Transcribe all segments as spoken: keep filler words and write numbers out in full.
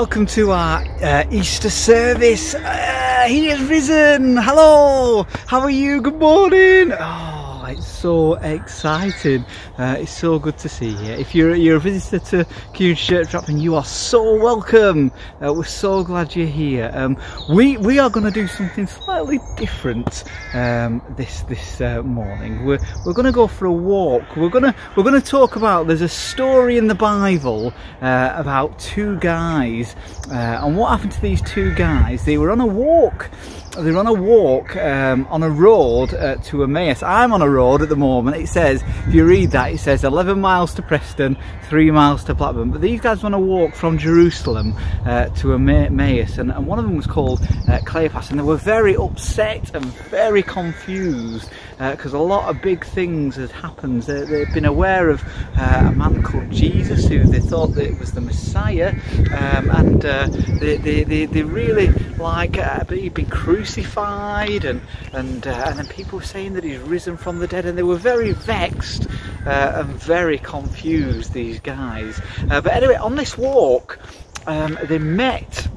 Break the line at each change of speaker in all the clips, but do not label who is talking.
welcome to our uh, Easter service. Uh, he is risen. Hello, how are you? Good morning. Oh, it's so exciting. Uh, it's so good to see you. If you're, you're a visitor to Community Church Dropman, you are so welcome. Uh, we're so glad you're here. Um, we we are going to do something slightly different um, this this uh, morning. We're we're going to go for a walk. We're gonna we're gonna talk about. There's a story in the Bible uh, about two guys, uh, and what happened to these two guys. They were on a walk. They were on a walk um, on a road uh, to Emmaus. I'm on a road at the moment. It says, if you read that, it says eleven miles to Preston, three miles to Blackburn. But these guys were on a walk from Jerusalem uh, to Emmaus, and, and one of them was called uh, Cleopas, and they were very upset and very confused because uh, a lot of big things had happened. They, they'd been aware of uh, a man called Jesus, who they thought that it was the Messiah, um, and uh, they, they, they, they really like uh, he'd been crucified, and and uh, and then people were saying that he's risen from the dead, and they were very vexed uh, and very confused, these guys. Uh, but anyway, on this walk, um, they met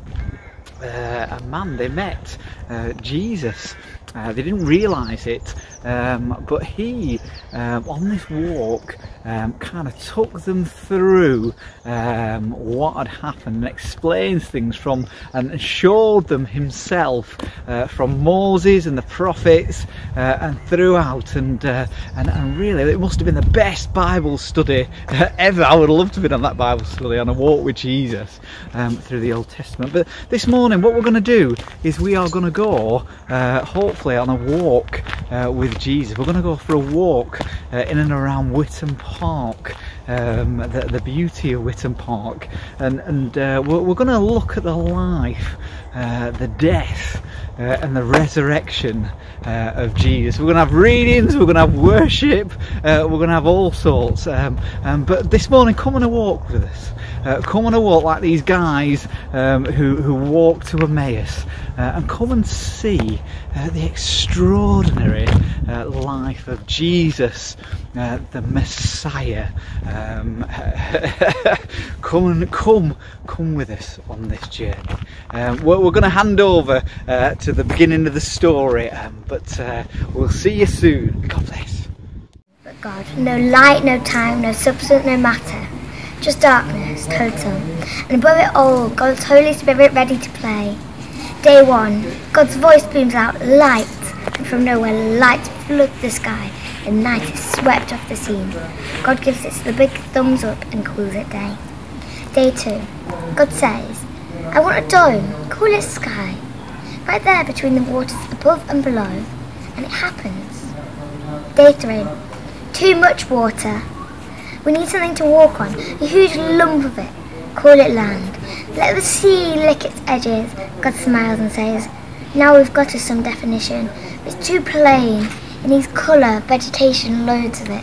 uh, a man. They met uh, Jesus. Uh, they didn't realise it, um, but he, um, on this walk, um, kind of took them through um, what had happened and explains things from, and showed them himself uh, from Moses and the prophets uh, and throughout, and, uh, and and really it must have been the best Bible study uh, ever. I would have loved to have been on that Bible study, on a walk with Jesus um, through the Old Testament. But this morning what we're going to do is we are going to go uh, hopefully on a walk uh, with Jesus. We're going to go for a walk uh, in and around Witham Park, um, the, the beauty of Witham Park, and, and uh, we're, we're going to look at the life, uh, the death uh, and the resurrection uh, of Jesus. We're going to have readings, we're going to have worship, uh, we're going to have all sorts, um, um, but this morning come on a walk with us. Uh, come on a walk like these guys um, who, who walked to Emmaus, uh, and come and see uh, the extraordinary uh, life of Jesus, uh, the Messiah. Um, come and come, come with us on this journey. Um, we're we're going to hand over uh, to the beginning of the story, um, but uh, we'll see you soon. God bless.
But God, no light, no time, no substance, no matter. Just darkness, total. And above it all, God's Holy Spirit ready to play. Day one, God's voice booms out light, and from nowhere light floods the sky, and night is swept off the scene. God gives it the big thumbs up and calls it day. Day two, God says, I want a dome, call it sky, right there between the waters above and below, and it happens. Day three, too much water. We need something to walk on, a huge lump of it. Call it land. Let the sea lick its edges. God smiles and says, now we've got us some definition. It's too plain. It needs colour, vegetation, loads of it.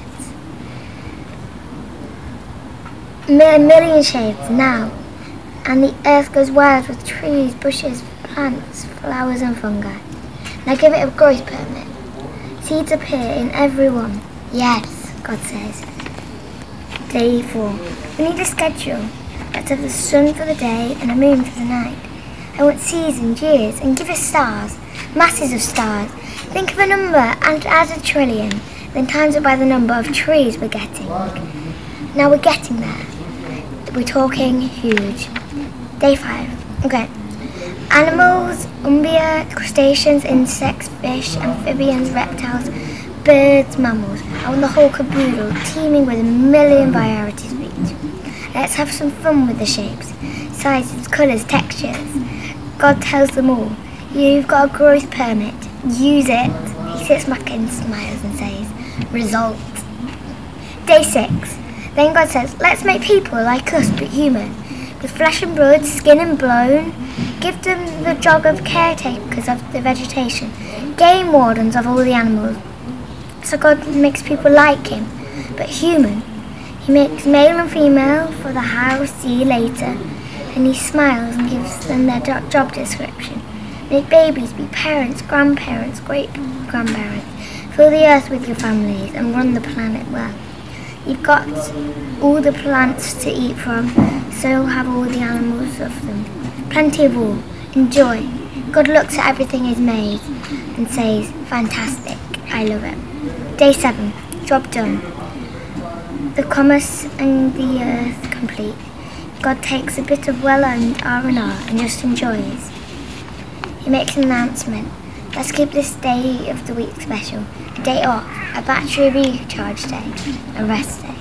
A million shades now. And the earth goes wild with trees, bushes, plants, flowers and fungi. Now give it a growth permit. Seeds appear in every one. Yes, God says. Day four. We need a schedule. Let's have the sun for the day and a moon for the night. I want seasons, years, and give us stars. Masses of stars. Think of a number and add a trillion. Then times it by the number of trees we're getting. Now we're getting there. We're talking huge. Day five. Okay. Animals, umbia, crustaceans, insects, fish, amphibians, reptiles, birds, mammals. I want the whole caboodle, teeming with a million varieties of each. Let's have some fun with the shapes, sizes, colours, textures. God tells them all, you've got a growth permit, use it. He sits back and smiles and says, result. Day six. Then God says, let's make people like us but human, with flesh and blood, skin and bone. Give them the job of caretakers of the vegetation, game wardens of all the animals. So God makes people like him, but human. He makes male and female for the house, see you later. And he smiles and gives them their job description. Make babies, be parents, grandparents, great-grandparents. Fill the earth with your families and run the planet well. You've got all the plants to eat from, so have all the animals of them. plenty of all, enjoy. God looks at everything He's made and says, fantastic, I love it. Day seven, job done. The commerce and the earth complete. God takes a bit of well-earned R and R and just enjoys. He makes an announcement. Let's keep this day of the week special. A day off, a battery recharge day, a rest day.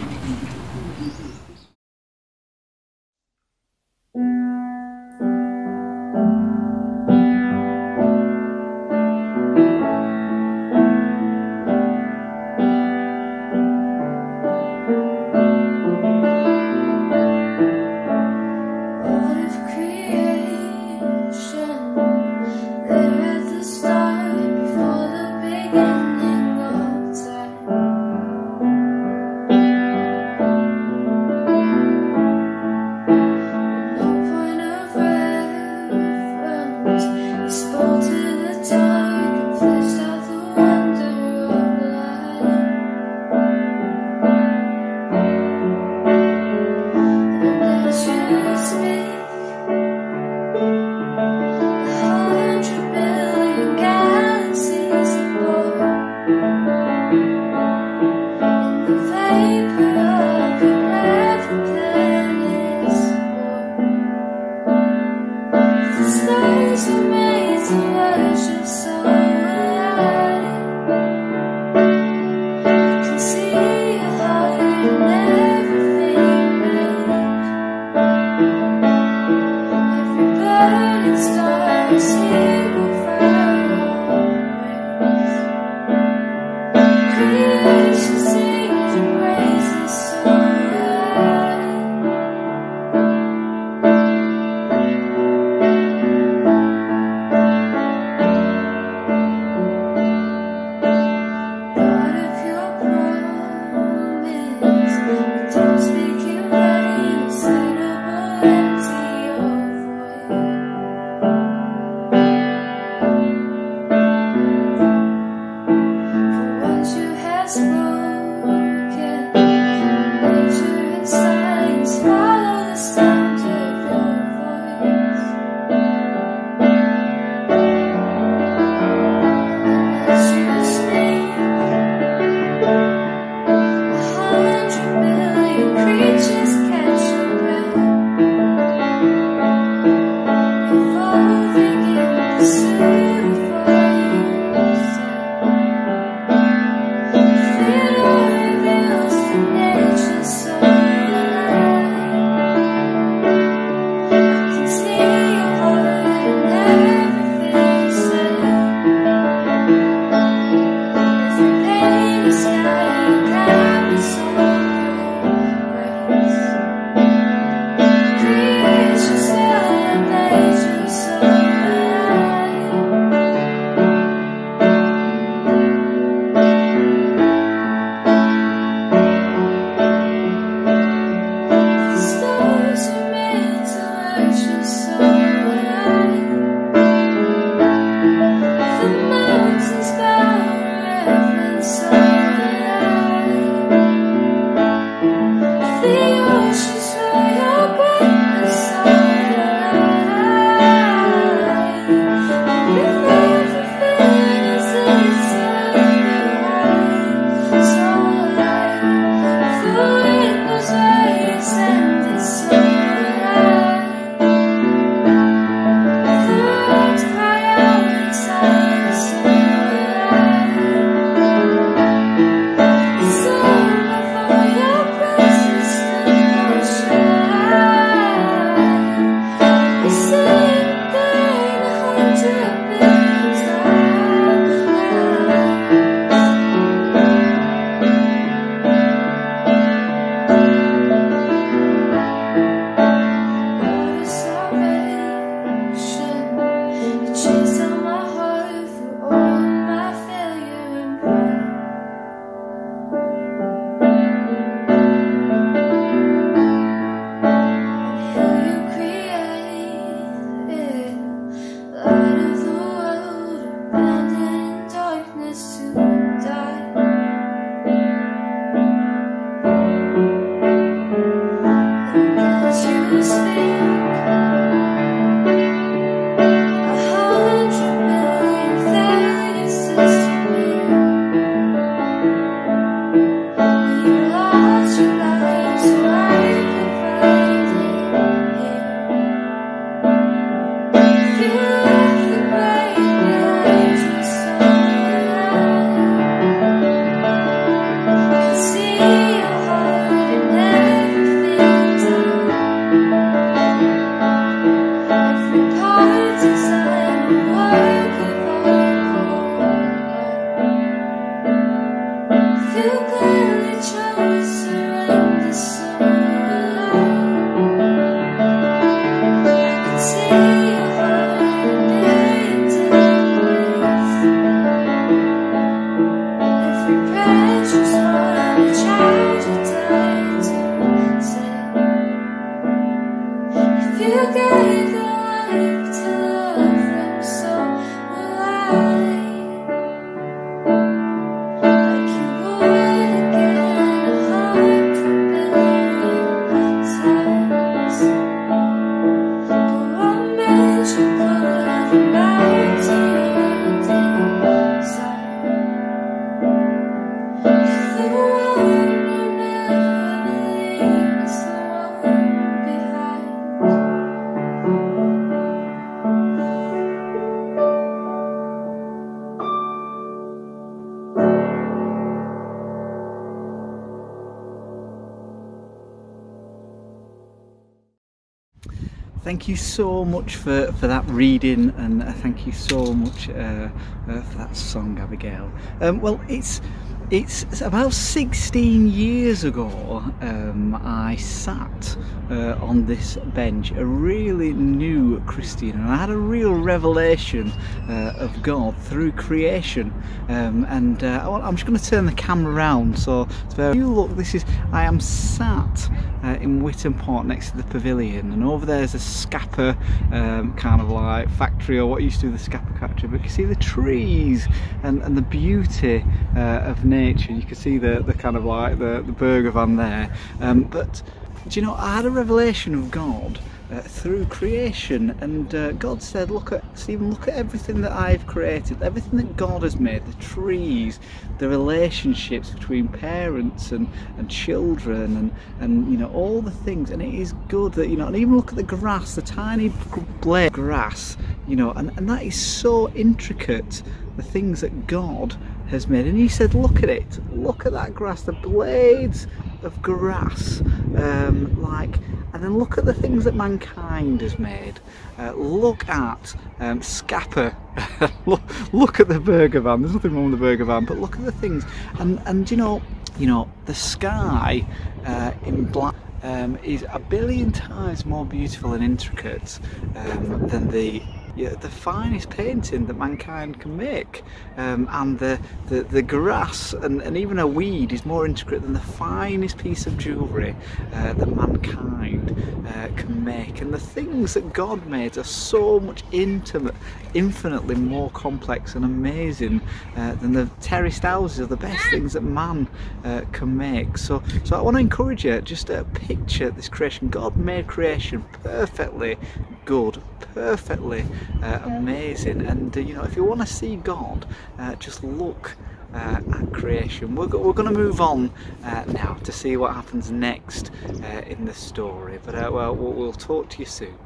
thank you so much for, for that reading, and uh, thank you so much uh, uh, for that song, Abigail. Um, well, it's It's about sixteen years ago um, I sat uh, on this bench, a really new Christian, and I had a real revelation uh, of God through creation. Um, and uh, I'm just going to turn the camera around, so if you look, this is, I am sat uh, in Witton Port next to the pavilion, and over there's a Scapa um, kind of like factory, or what used to be the Scapa factory, but you can see the trees and, and the beauty uh, of nature. You can see the, the kind of like the, the burger van there. Um, but do you know, I had a revelation of God uh, through creation, and uh, God said, look at, Stephen, look at everything that I've created, everything that God has made, the trees, the relationships between parents and, and children, and, and you know, all the things, and it is good that, you know, and even look at the grass, the tiny blade of grass, you know, and, and that is so intricate, the things that God has made. And he said, look at it, look at that grass, the blades of grass, um, like, and then look at the things that mankind has made. Uh, look at um, Scapa, look, look at the burger van, there's nothing wrong with the burger van, but look at the things, and, and you know, you know, the sky uh, in black um, is a billion times more beautiful and intricate um, than the Yeah, the finest painting that mankind can make, um, and the, the, the grass and, and even a weed is more intricate than the finest piece of jewellery uh, that mankind uh, can make. And the things that God made are so much intimate, infinitely more complex and amazing uh, than the terraced houses are the best things that man uh, can make. So, so I want to encourage you, just to picture this creation. God made creation perfectly good, perfectly uh, amazing, and uh, you know, if you want to see God, uh, just look uh, at creation. We're, go we're going to move on uh, now to see what happens next uh, in the story, but uh, well, we'll, we'll talk to you soon.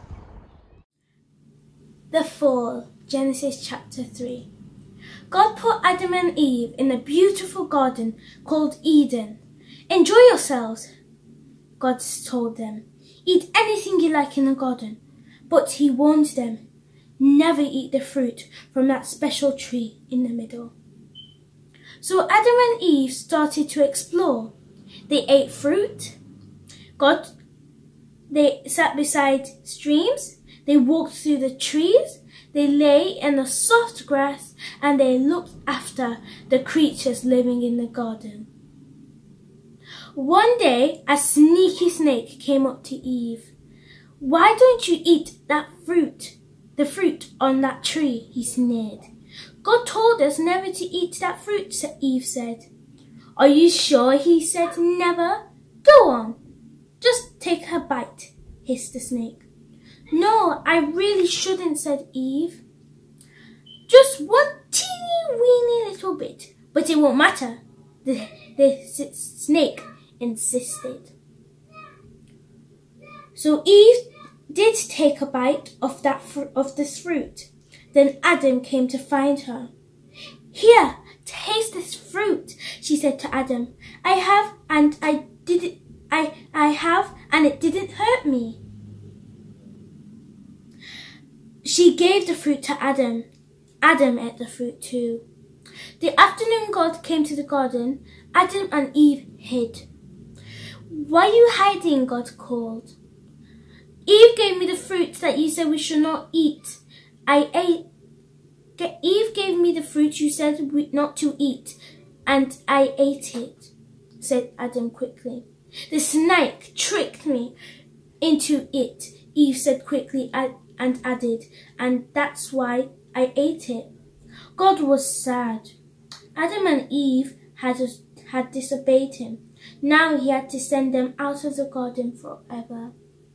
The Fall, Genesis chapter three. God put Adam and Eve in a beautiful garden called Eden. Enjoy yourselves, God told them. Eat anything you like in the garden. But he warned them, never eat the fruit from that special tree in the middle. So Adam and Eve started to explore. They ate fruit. God, they sat beside streams. They walked through the trees. They lay in the soft grass, and they looked after the creatures living in the garden. One day, a sneaky snake came up to Eve. Why don't you eat that fruit, the fruit on that tree, he sneered. God told us never to eat that fruit, Eve said. Are you sure he said never? Go on, just take a bite, hissed the snake. No, I really shouldn't, said Eve. Just one teeny weeny little bit, but it won't matter, the, the snake insisted. So Eve did take a bite of that fr of this fruit. Then Adam came to find her. Here, taste this fruit, she said to Adam. I have, and I did it. I I have, and it didn't hurt me. She gave the fruit to Adam. Adam ate the fruit too. The afternoon God came to the garden. Adam and Eve hid. Why are you hiding? God called. Eve gave me the fruit that you said we should not eat. I ate. Eve gave me the fruit you said we not to eat, and I ate it, said Adam quickly. The snake tricked me into it, Eve said quickly and added, and that's why I ate it. God was sad. Adam and Eve had, had disobeyed him. Now he had to send them out of the garden forever.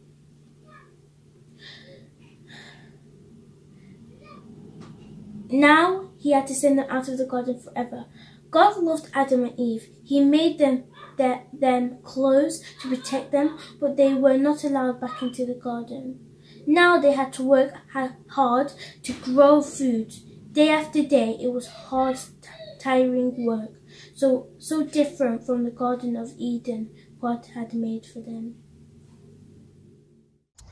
Now he had to send them out of the garden forever. God loved Adam and Eve. He made them their, them clothes to protect them, but they were not allowed back into the garden. Now they had to work hard to grow food. Day after day, it was hard, tiring work, so, so different from the Garden of Eden God had made for them.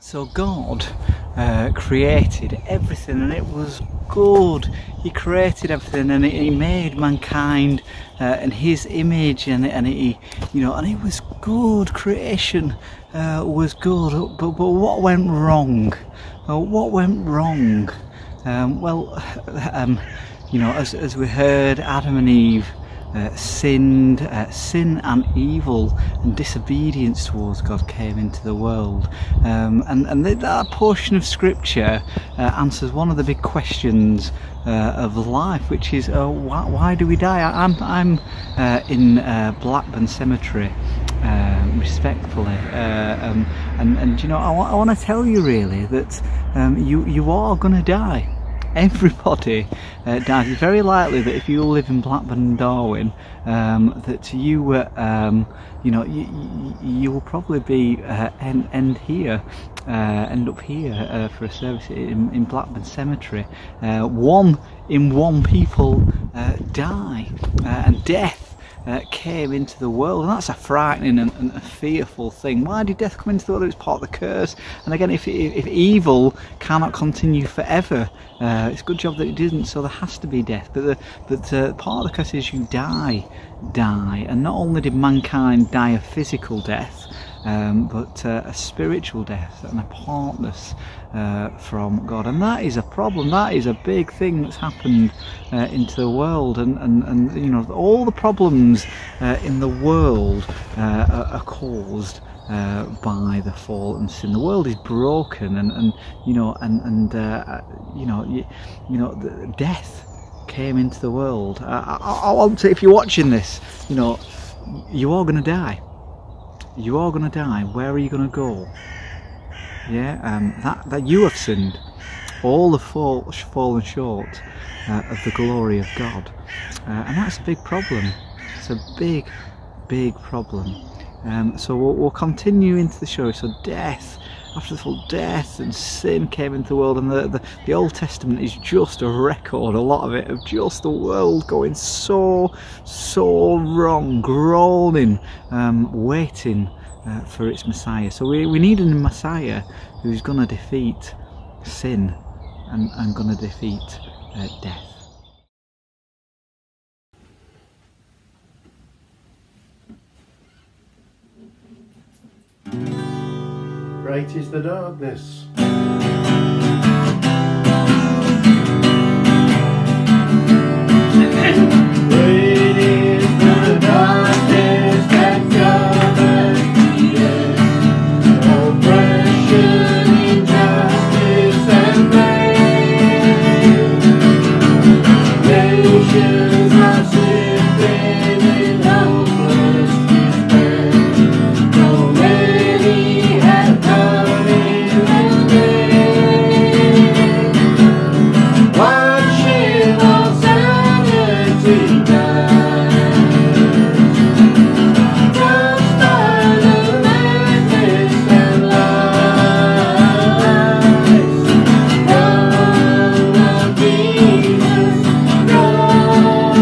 So God uh, created everything and it was good. He created everything and He made mankind uh, in His image, and, and He, you know, and it was good. Creation uh, was good, but, but what went wrong? Uh, what went wrong? Um, well, um, you know, as, as we heard, Adam and Eve Uh, sinned, uh, sin and evil and disobedience towards God came into the world, um, and, and that portion of scripture uh, answers one of the big questions uh, of life, which is uh, why, why do we die? I, I'm, I'm uh, in uh, Blackburn Cemetery, uh, respectfully, uh, um, and, and you know, I, I want to tell you really that um, you, you are going to die. Everybody uh, dies. It's very likely that if you live in Blackburn and Darwin, um, that you, uh, um, you know, you, you, you will probably be uh, end, end here, uh, end up here uh, for a service in, in Blackburn Cemetery. Uh, one in one people uh, die, uh, and death Uh, came into the world, and that's a frightening and, and a fearful thing. Why did death come into the world? It's part of the curse. And again, if, if, if evil cannot continue forever, uh, it's a good job that it didn't, so there has to be death. But, the, but uh, part of the curse is you die, die. And not only did mankind die a physical death, um, but uh, a spiritual death and apartness uh, from God. And that is a problem. That is a big thing that's happened uh, into the world. And, and, and you know, all the problems uh, in the world uh, are, are caused uh, by the fall and sin. The world is broken, and, and you know, and, and uh, you know, you, you know, the death came into the world. I, I, I want to, if you're watching this, you know, you are going to die. You are going to die. Where are you going to go? Yeah, um, that, that you have sinned. All have fall, fallen short uh, of the glory of God. Uh, and that's a big problem. It's a big, big problem. Um, so we'll, we'll continue into the show. So death, after the fall, death and sin came into the world, and the, the, the Old Testament is just a record, a lot of it, of just the world going so, so wrong, groaning, um, waiting uh, for its Messiah. So we, we need a Messiah who's going to defeat sin and, and going to defeat uh, death.
Great is the darkness. Great is the darkness that covers the earth. Oppression, injustice, and pain. Nations are slipping in hopeless despair. So many have come in this day, watching all sanity die, touched by the madness and lies. Come, Lord Jesus, come.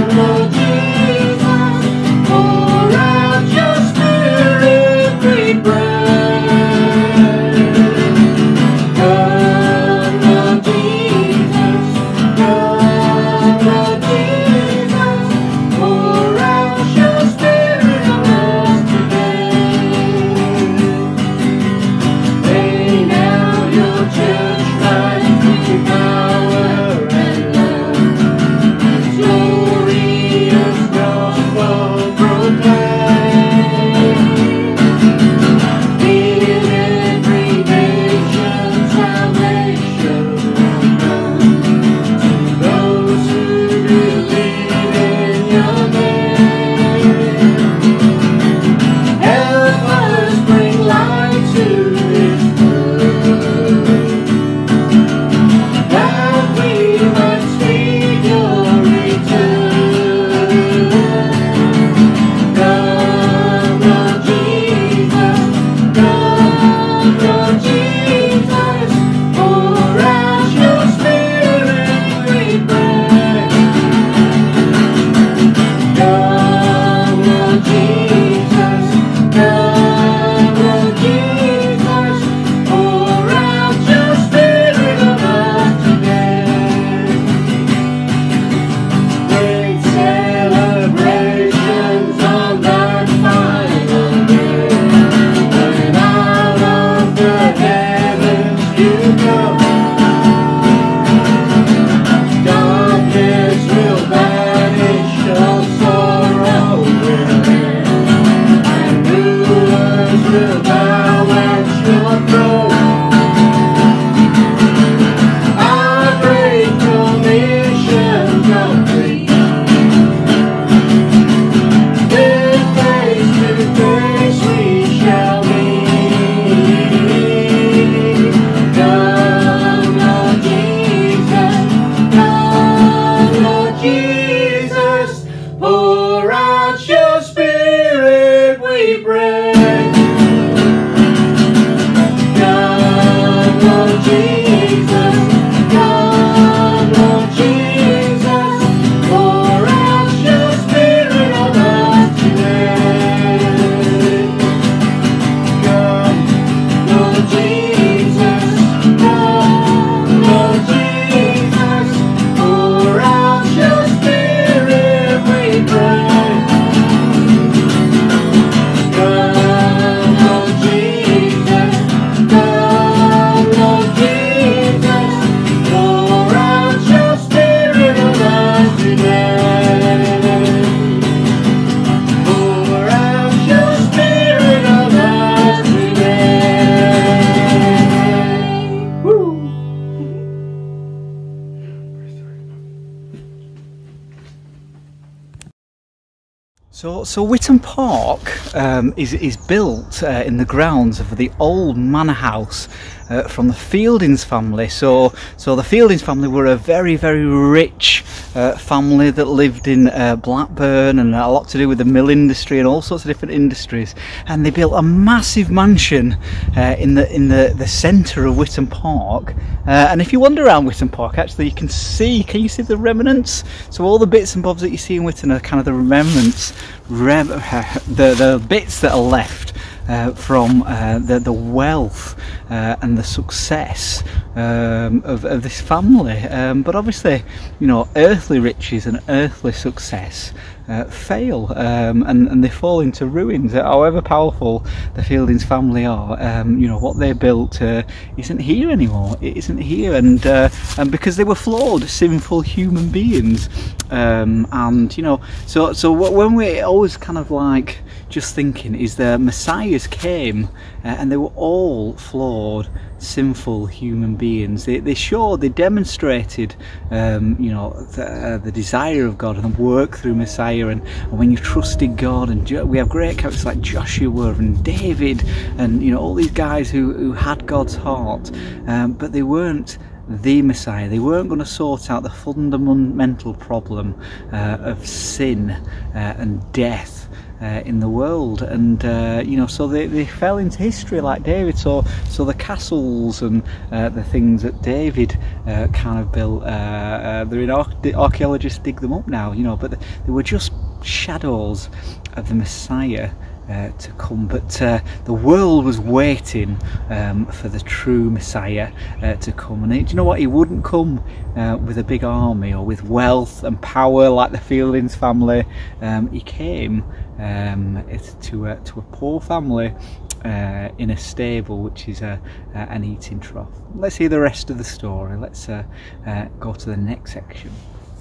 So, so Witham Park um, is, is built uh, in the grounds of the old manor house uh, from the Fieldings family. So, so the Fieldings family were a very, very rich uh, family that lived in uh, Blackburn, and a lot to do with the mill industry and all sorts of different industries. And they built a massive mansion uh, in the in the, the centre of Witham Park. Uh, and if you wander around Witham Park, actually, you can see. Can you see the remnants? So all the bits and bobs that you see in Witham are kind of the remnants. Rem the, the bits that are left uh, from uh, the, the wealth uh, and the success um, of, of this family. Um, but obviously, you know, earthly riches and earthly success uh, fail um, and, and they fall into ruins. However powerful the Fieldings family are, um, you know, what they built uh, isn't here anymore. It isn't here, and, uh, and because they were flawed, sinful human beings. Um, and you know, so so when we always kind of like just thinking is the Messiahs came uh, and they were all flawed, sinful human beings. They, they showed, they demonstrated um, you know, the, uh, the desire of God and the work through Messiah, and, and when you trusted God, and we have great characters like Joshua and David and, you know, all these guys who, who had God's heart, um, but they weren't the Messiah. They weren't going to sort out the fundamental problem uh, of sin uh, and death Uh, in the world, and uh, you know, so they, they fell into history like David. So so the castles and uh, the things that David uh, kind of built, uh, uh, they're in arch- archaeologists dig them up now, you know, but they were just shadows of the Messiah Uh, to come. But uh, the world was waiting um, for the true Messiah uh, to come, and he, do you know what, he wouldn't come uh, with a big army or with wealth and power like the Fieldings family. Um, he came um, to, a, to a poor family uh, in a stable, which is a, a, an eating trough. Let's hear the rest of the story. Let's uh, uh, go to the next section.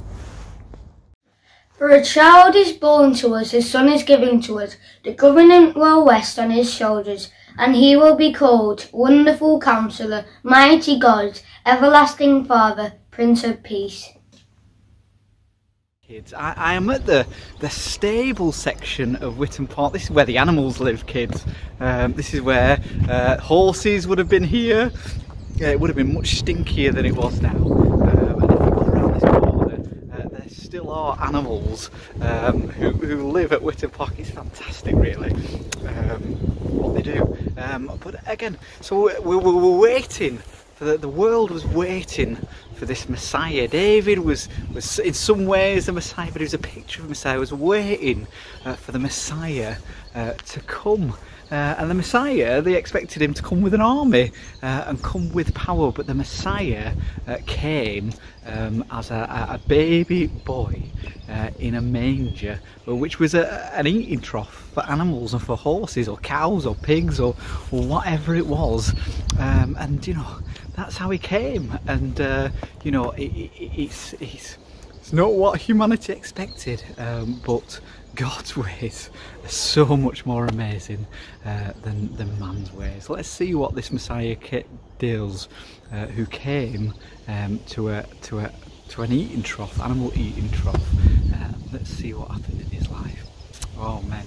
For a child is born to us, a son is given to us, the government will rest on his shoulders, and he will be called Wonderful Counselor, Mighty God, Everlasting Father, Prince of Peace.
Kids, I, I am at the, the stable section of Witham Park. This is where the animals live, kids. Um, this is where uh, horses would have been here. Yeah, it would have been much stinkier than it was now. Um, and if you go around this corner, uh, there still are animals um, who, who live at Witham Park. It's fantastic, really, um, what they do. Um, but again, so we, we were waiting. The, the world was waiting for this Messiah. David was, was in some ways the Messiah, but he was a picture of the Messiah. Was waiting uh, for the Messiah uh, to come. Uh, and the Messiah, they expected him to come with an army uh, and come with power, but the Messiah uh, came um, as a, a baby boy uh, in a manger, which was a, an eating trough for animals and for horses or cows or pigs or, or whatever it was. Um, and you know, that's how he came. And uh, you know, it, it, it's, it's, it's not what humanity expected, um, but God's ways are so much more amazing uh, than, than man's ways. Let's see what this Messiah does, uh, who came um, to a to a to an eating trough, animal eating trough. Uh, let's see what happened in his life. Oh man.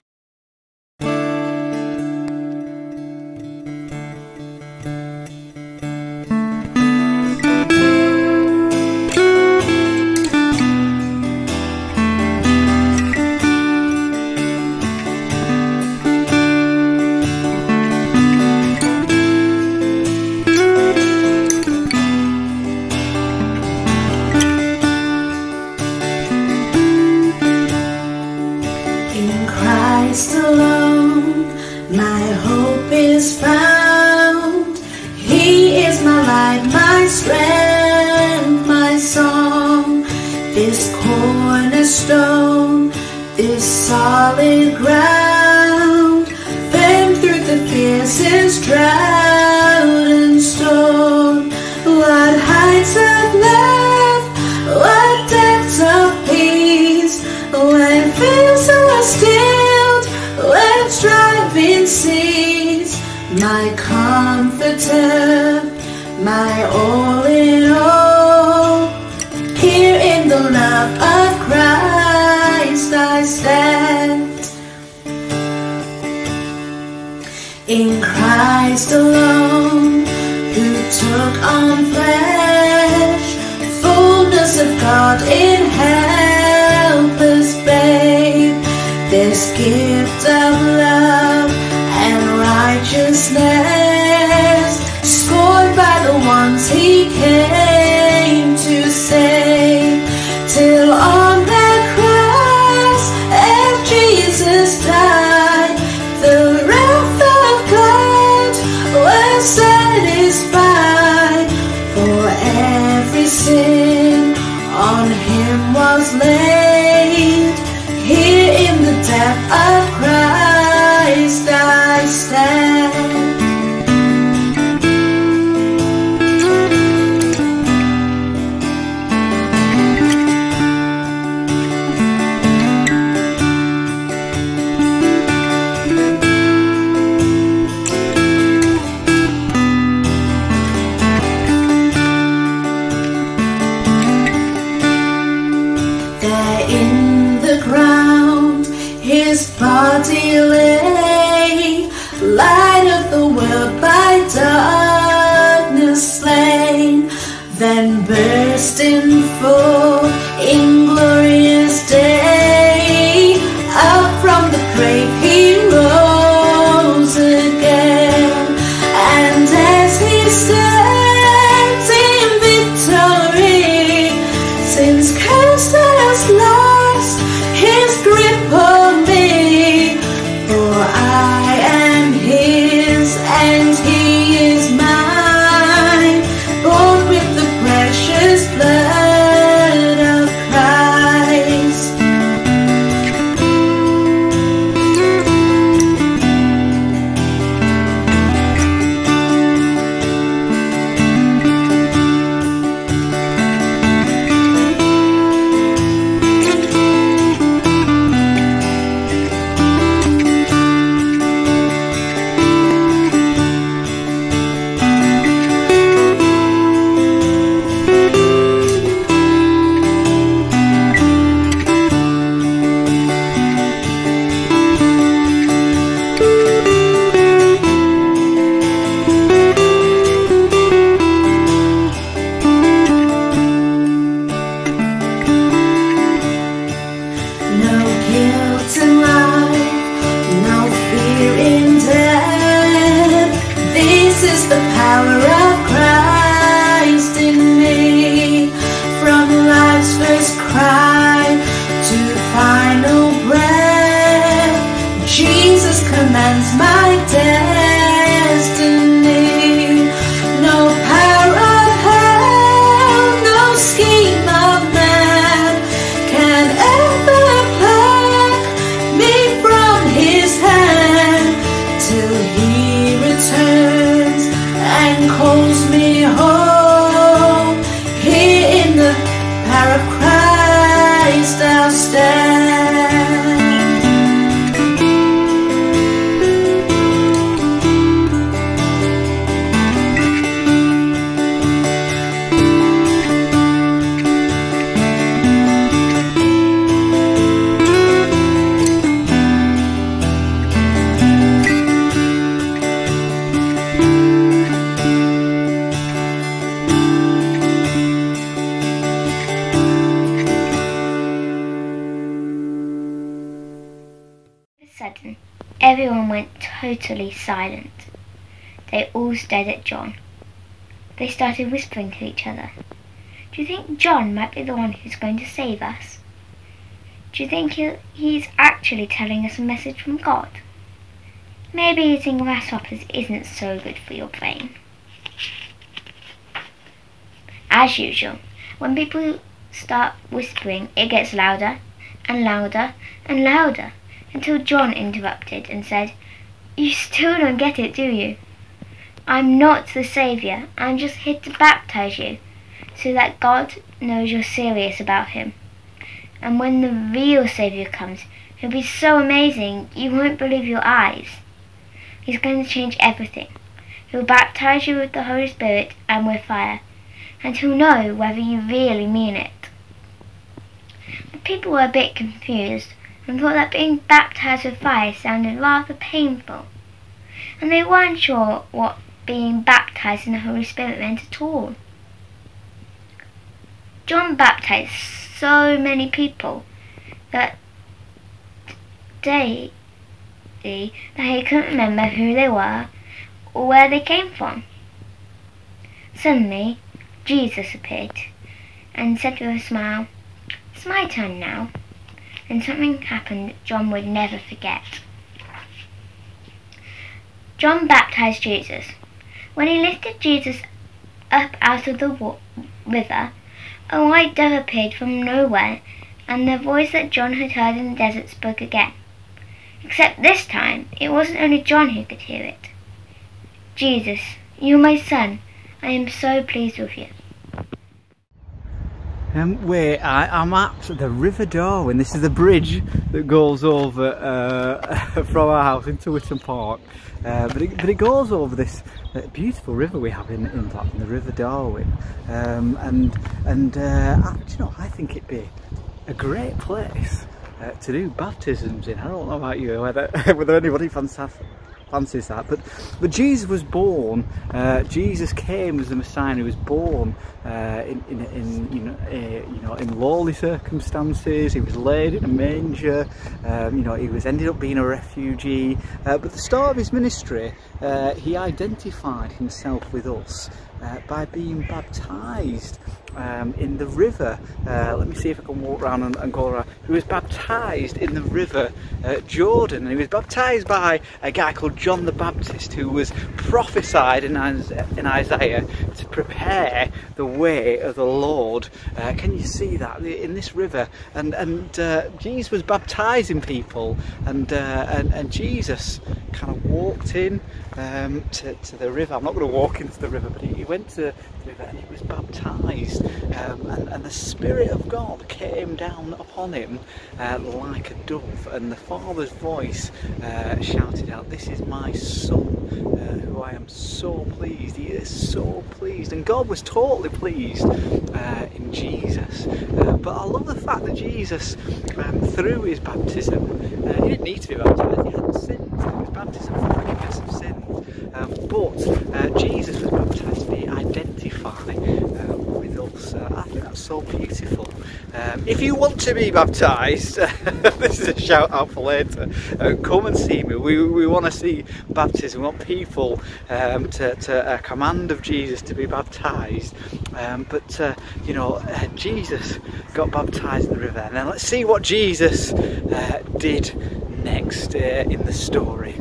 This cornerstone, this solid ground, firm through the fiercest drought and storm. What heights of love, what depths of peace, when fears are stilled, when striving cease. My comforter, my all in all, here in the love of Christ I stand. in Christ alone, who took on flesh, fullness of God in helpless babe. This gift of love and righteousness, scorned by the ones he came to save, till on that cross as Jesus died, the wrath of God was satisfied. For every sin on him was laid. Here in the death of Christ I stand. His body lay, light of the world by darkness slain, then bursting forth in glorious day, up from the grave he rose again. And as he stands in victory, sin's curse has lost his grip on me. For I am his and he is mine, born with the precious blood of Christ. Commands my destiny. No power of hell, no scheme of man can ever pluck me from his hand, till he returns and calls me home. Here in the power of Christ I'll stand.
Sudden, everyone went totally silent. They all stared at John. They started whispering to each other. Do you think John might be the one who's going to save us? Do you think he, he's actually telling us a message from God? Maybe eating grasshoppers isn't so good for your brain. As usual, when people start whispering, it gets louder and louder and louder, until John interrupted and said, "You still don't get it, do you? I'm not the Saviour. I'm just here to baptize you, so that God knows you're serious about him. And when the real Saviour comes, he'll be so amazing you won't believe your eyes. He's going to change everything. He'll baptize you with the Holy Spirit and with fire, and he'll know whether you really mean it." The people were a bit confused and thought that being baptized with fire sounded rather painful. and they weren't sure what being baptised in the Holy Spirit meant at all. John baptised so many people that day that he couldn't remember who they were or where they came from. Suddenly, Jesus appeared and said with a smile, "It's my turn now." And something happened that John would never forget. John baptized Jesus. When he lifted Jesus up out of the wa- river, a white dove appeared from nowhere, and the voice that John had heard in the desert spoke again. Except this time, it wasn't only John who could hear it. "Jesus, you're my son. I am so pleased with you."
Um, where I, I'm at the River Darwen. This is the bridge that goes over uh, from our house into Witton Park. Uh, but, it, but it goes over this uh, beautiful river we have in, in Blackburn, the River Darwen. Um, and and uh, I, you know, I think it'd be a great place uh, to do baptisms in. I don't know about you, whether, whether anybody fancies fancies that, but but Jesus was born. Uh, Jesus came as the Messiah. He was born uh, in, in, in you know uh, you know in lowly circumstances. He was laid in a manger. Um, you know he was ended up being a refugee. Uh, but at the start of his ministry, uh, he identified himself with us uh, by being baptized um, in the river. Uh, let me see if I can walk around and, and go around. He was baptized in the river uh, Jordan, and he was baptized by a guy called John the Baptist, who was prophesied in Isaiah, in Isaiah to prepare the way of the Lord. Uh, can you see that in this river? And and uh, Jesus was baptizing people, and uh, and, and Jesus kind of walked in um, to, to the river. I'm not going to walk into the river, but he, he went to the river and he was baptized, um, and, and the Spirit of God came down upon him uh, like a dove, and the Father's voice uh, shouted out, "This is my Son, uh, who I am so pleased." He is so pleased, and God was totally pleased uh, in Jesus. Uh, but I love the fact that Jesus, um, through his baptism, uh, he didn't need to be baptized. He hadn't sinned. Through his baptism for forgiveness of sins. Um, but uh, Jesus was baptized to identify uh, with us. Uh, I think that's so beautiful. Um, if you want to be baptised, this is a shout out for later, uh, come and see me. We, we want to see baptism. We want people um, to, to a command of Jesus to be baptised. Um, but uh, you know, uh, Jesus got baptised in the river. Now let's see what Jesus uh, did next uh, in the story.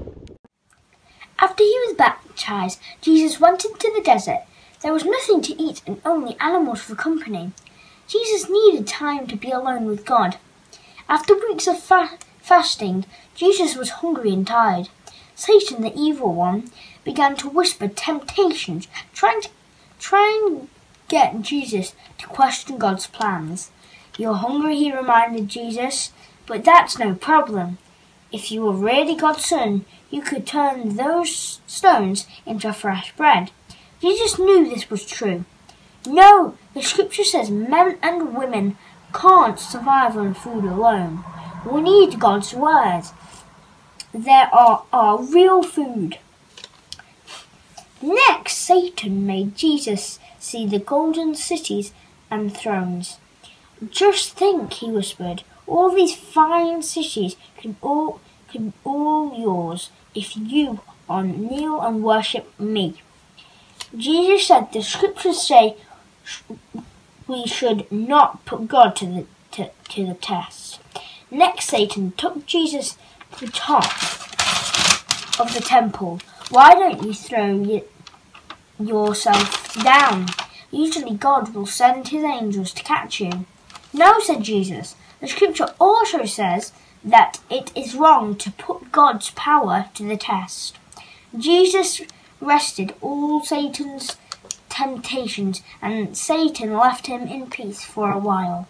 After he was baptized, Jesus went into the desert. There was nothing to eat and only animals for company. Jesus needed time to be alone with God. After weeks of fa- fasting, Jesus was hungry and tired. Satan, the evil one, began to whisper temptations, trying to try and get Jesus to question God's plans. "You're hungry," he reminded Jesus, "but that's no problem. If you were really God's son, you could turn those stones into fresh bread." Jesus knew this was true. No, the scripture says men and women can't survive on food alone. We need God's word. There are our real food. Next, Satan made Jesus see the golden cities and thrones. "Just think," he whispered, "all these fine cities can all can all yours if you on kneel and worship me." Jesus said the scriptures say we should not put God to the to, to the test. Next, Satan took Jesus to the top of the temple. "Why don't you throw y- yourself down? Usually God will send his angels to catch you." "No," said Jesus. "The scripture also says that it is wrong to put God's power to the test." Jesus rested all Satan's temptations, and Satan left him in peace for a while.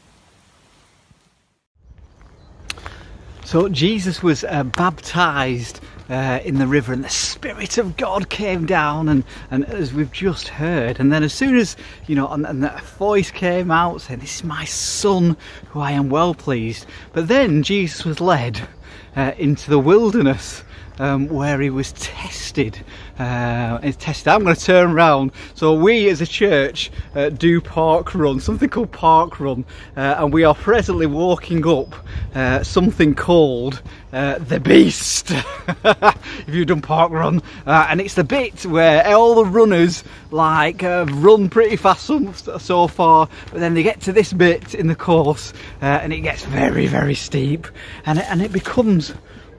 So Jesus was uh, baptized uh, in the river, and the Spirit of God came down, and, and as we've just heard, and then as soon as, you know, and, and that voice came out saying, "This is my Son, who I am well pleased." But then Jesus was led uh, into the wilderness. um, where he was tested. Uh, he's tested. I'm going to turn around. So we as a church uh, do park run, something called park run, uh, and we are presently walking up uh, something called uh, the Beast. If you've done park run, uh, and it's the bit where all the runners like uh, run pretty fast so, so far, but then they get to this bit in the course uh, and it gets very very steep, and it, and it becomes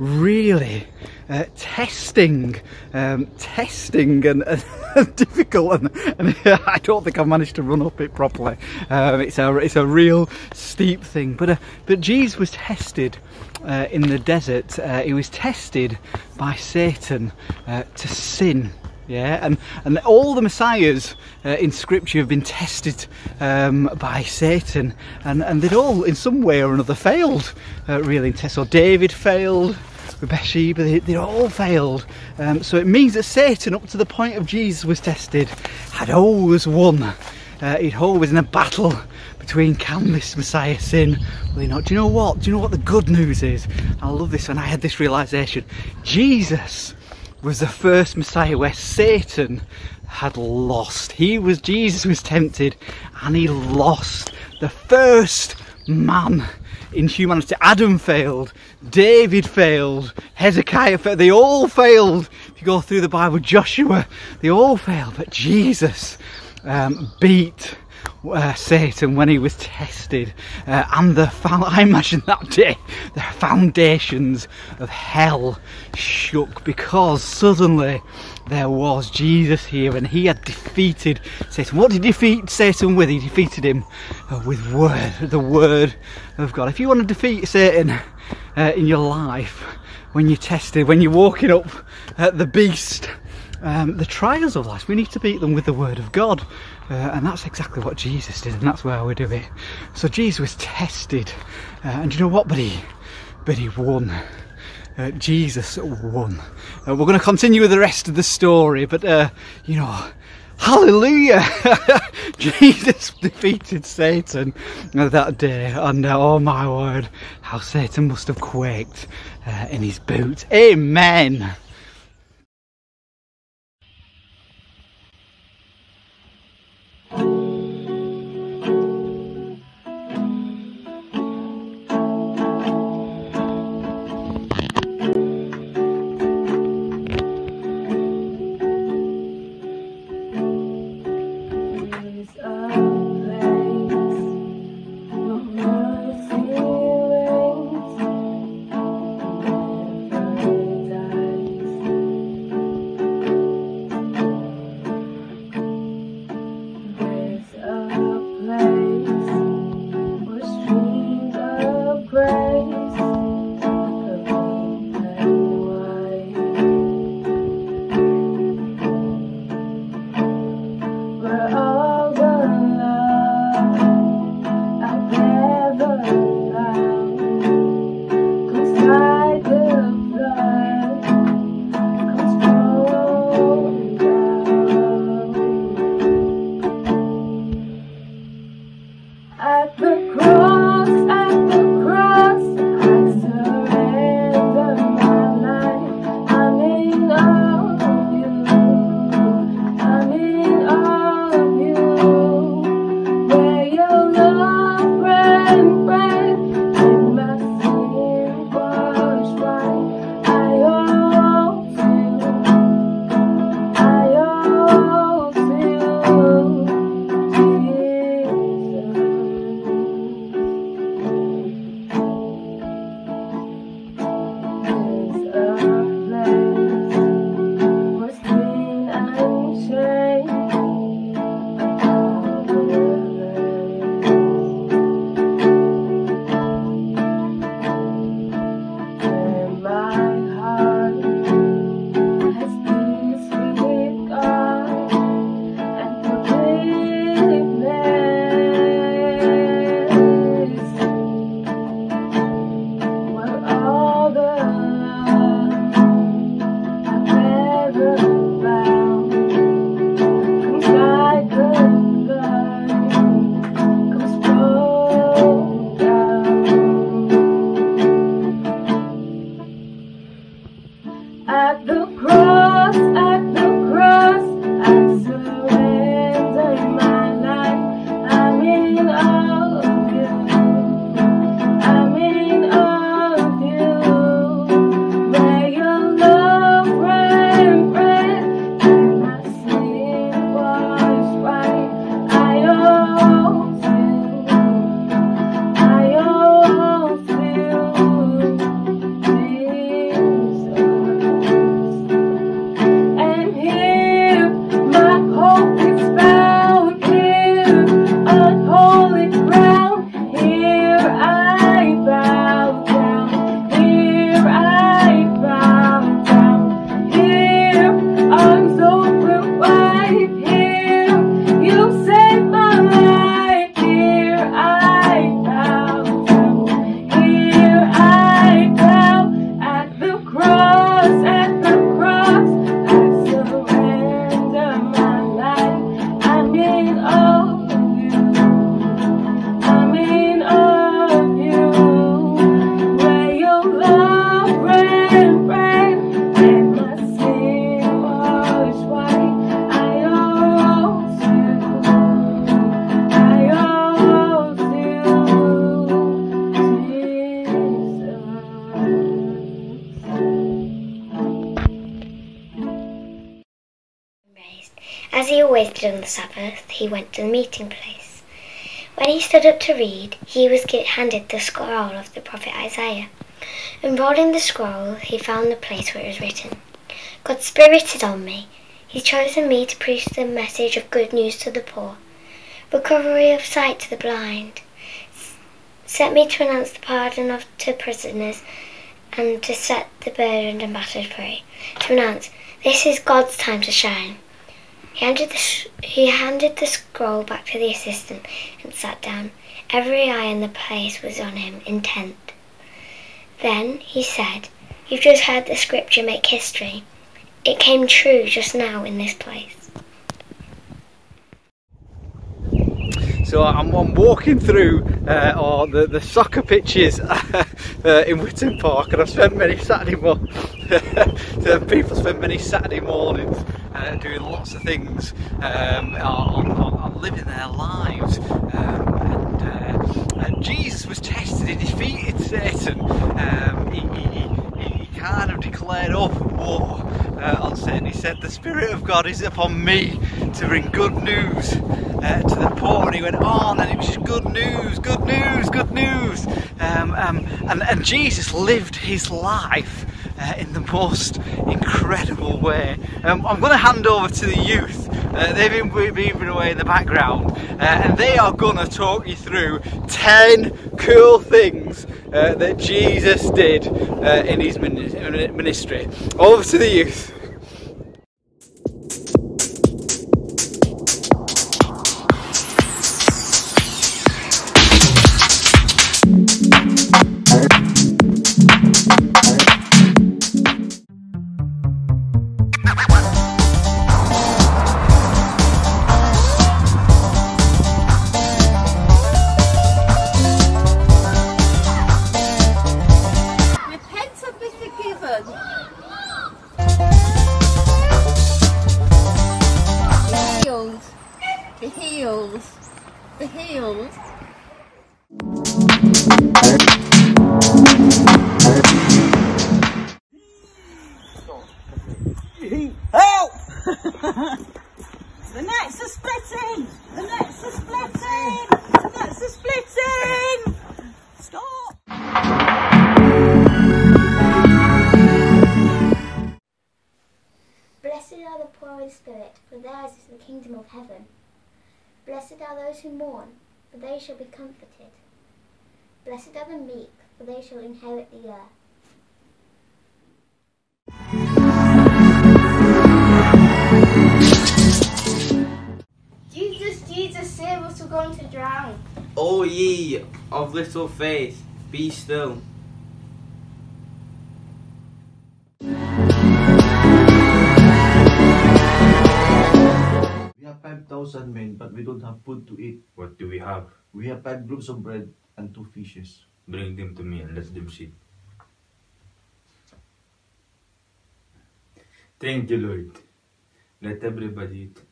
really uh, testing, um, testing and, and difficult, and, and I don't think I've managed to run up it properly. Um, it's a it's a real steep thing, but uh, but Jesus was tested uh, in the desert. Uh, he was tested by Satan uh, to sin. Yeah, and, and all the messiahs uh, in scripture have been tested um, by Satan, and, and they'd all in some way or another failed uh, really in tests. So David failed with Bathsheba, they, they all failed. Um, so it means that Satan, up to the point of Jesus was tested, had always won. Uh, he'd always in a battle between, can this Messiah sin? Will he not? Do you know what? Do you know what the good news is? I love this, and I had this realisation. Jesus was the first Messiah where Satan had lost. He was, Jesus was tempted and he lost. The first man in humanity. Adam failed, David failed, Hezekiah failed, they all failed. If you go through the Bible, Joshua, they all failed, but Jesus um, beat Uh, Satan when he was tested, uh, and the I imagine that day the foundations of hell shook, because suddenly there was Jesus here and he had defeated Satan. What did he defeat Satan with? He defeated him uh, with word, the word of God. If you want to defeat Satan uh, in your life, when you're tested, when you're walking up at the beast, Um, the trials of life, we need to beat them with the word of God, uh, and that's exactly what Jesus did, and that's where we do it. So Jesus was tested, uh, and you know what, but he but he won. uh, Jesus won. Uh, we're going to continue with the rest of the story, but uh, you know, hallelujah. Jesus defeated Satan uh, that day, and uh, oh my word, how Satan must have quaked uh, in his boots. Amen.
Feelings never die.
always did on the Sabbath, he went to the meeting place. When he stood up to read, he was handed the scroll of the prophet Isaiah. Unrolling the scroll, he found the place where it was written, "God's Spirit is on me. He's chosen me to preach the message of good news to the poor, recovery of sight to the blind, set me to announce the pardon of to prisoners, and to set the burdened and battered free, to announce, this is God's time to shine." He handed, the, he handed the scroll back to the assistant and sat down. Every eye in the place was on him, intent. Then he said, "You've just heard the scripture make history. It came true just now in this place."
So I'm, I'm walking through uh, or the, the soccer pitches uh, in Witton Park, and I've spent many Saturday mornings, people spend many Saturday mornings uh, doing lots of things, um, on, on, on living their lives, um, and, uh, and Jesus was tested, he defeated Satan, um, he, he, he, he kind of declared open war uh, on Satan. He said, "The Spirit of God is upon me to bring good news uh, to the poor," and he went on, and it was just good news, good news, good news. Um, um, and, and Jesus lived his life uh, in the most incredible way. Um, I'm going to hand over to the youth. Uh, they've been moving away in the background, uh, and they are going to talk you through ten cool things uh, that Jesus did uh, in his ministry. Over to the youth.
The heels, the heels.
Help! The nets are splitting! The nets are splitting! The nets are splitting! Stop!
Blessed are the poor in spirit, for theirs is the kingdom of heaven. Blessed are those who mourn, for they shall be comforted. Blessed are the meek, for they shall inherit the earth.
Jesus, Jesus, save us, we're going to drown.
O ye of little faith, be still.
We have five thousand men, but we don't have food to eat.
What do we have?
We have five loaves of bread and two fishes.
Bring them to me and let them sit. Thank you, Lord. Let everybody eat.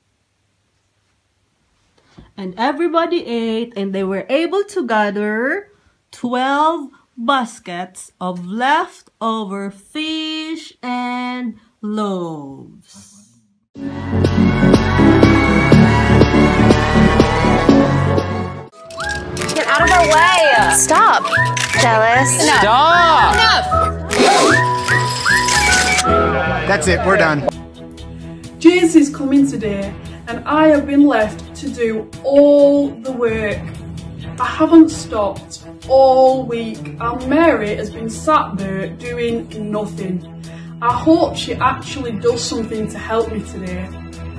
And everybody ate, and they were able to gather twelve baskets of leftover fish and loaves.
Get out of our way! Stop! Jealous. Enough.
Stop!
Enough!
That's it, we're done.
Jesus is coming today, and I have been left to do all the work. I haven't stopped all week, and Mary has been sat there doing nothing. I hope she actually does something to help me today.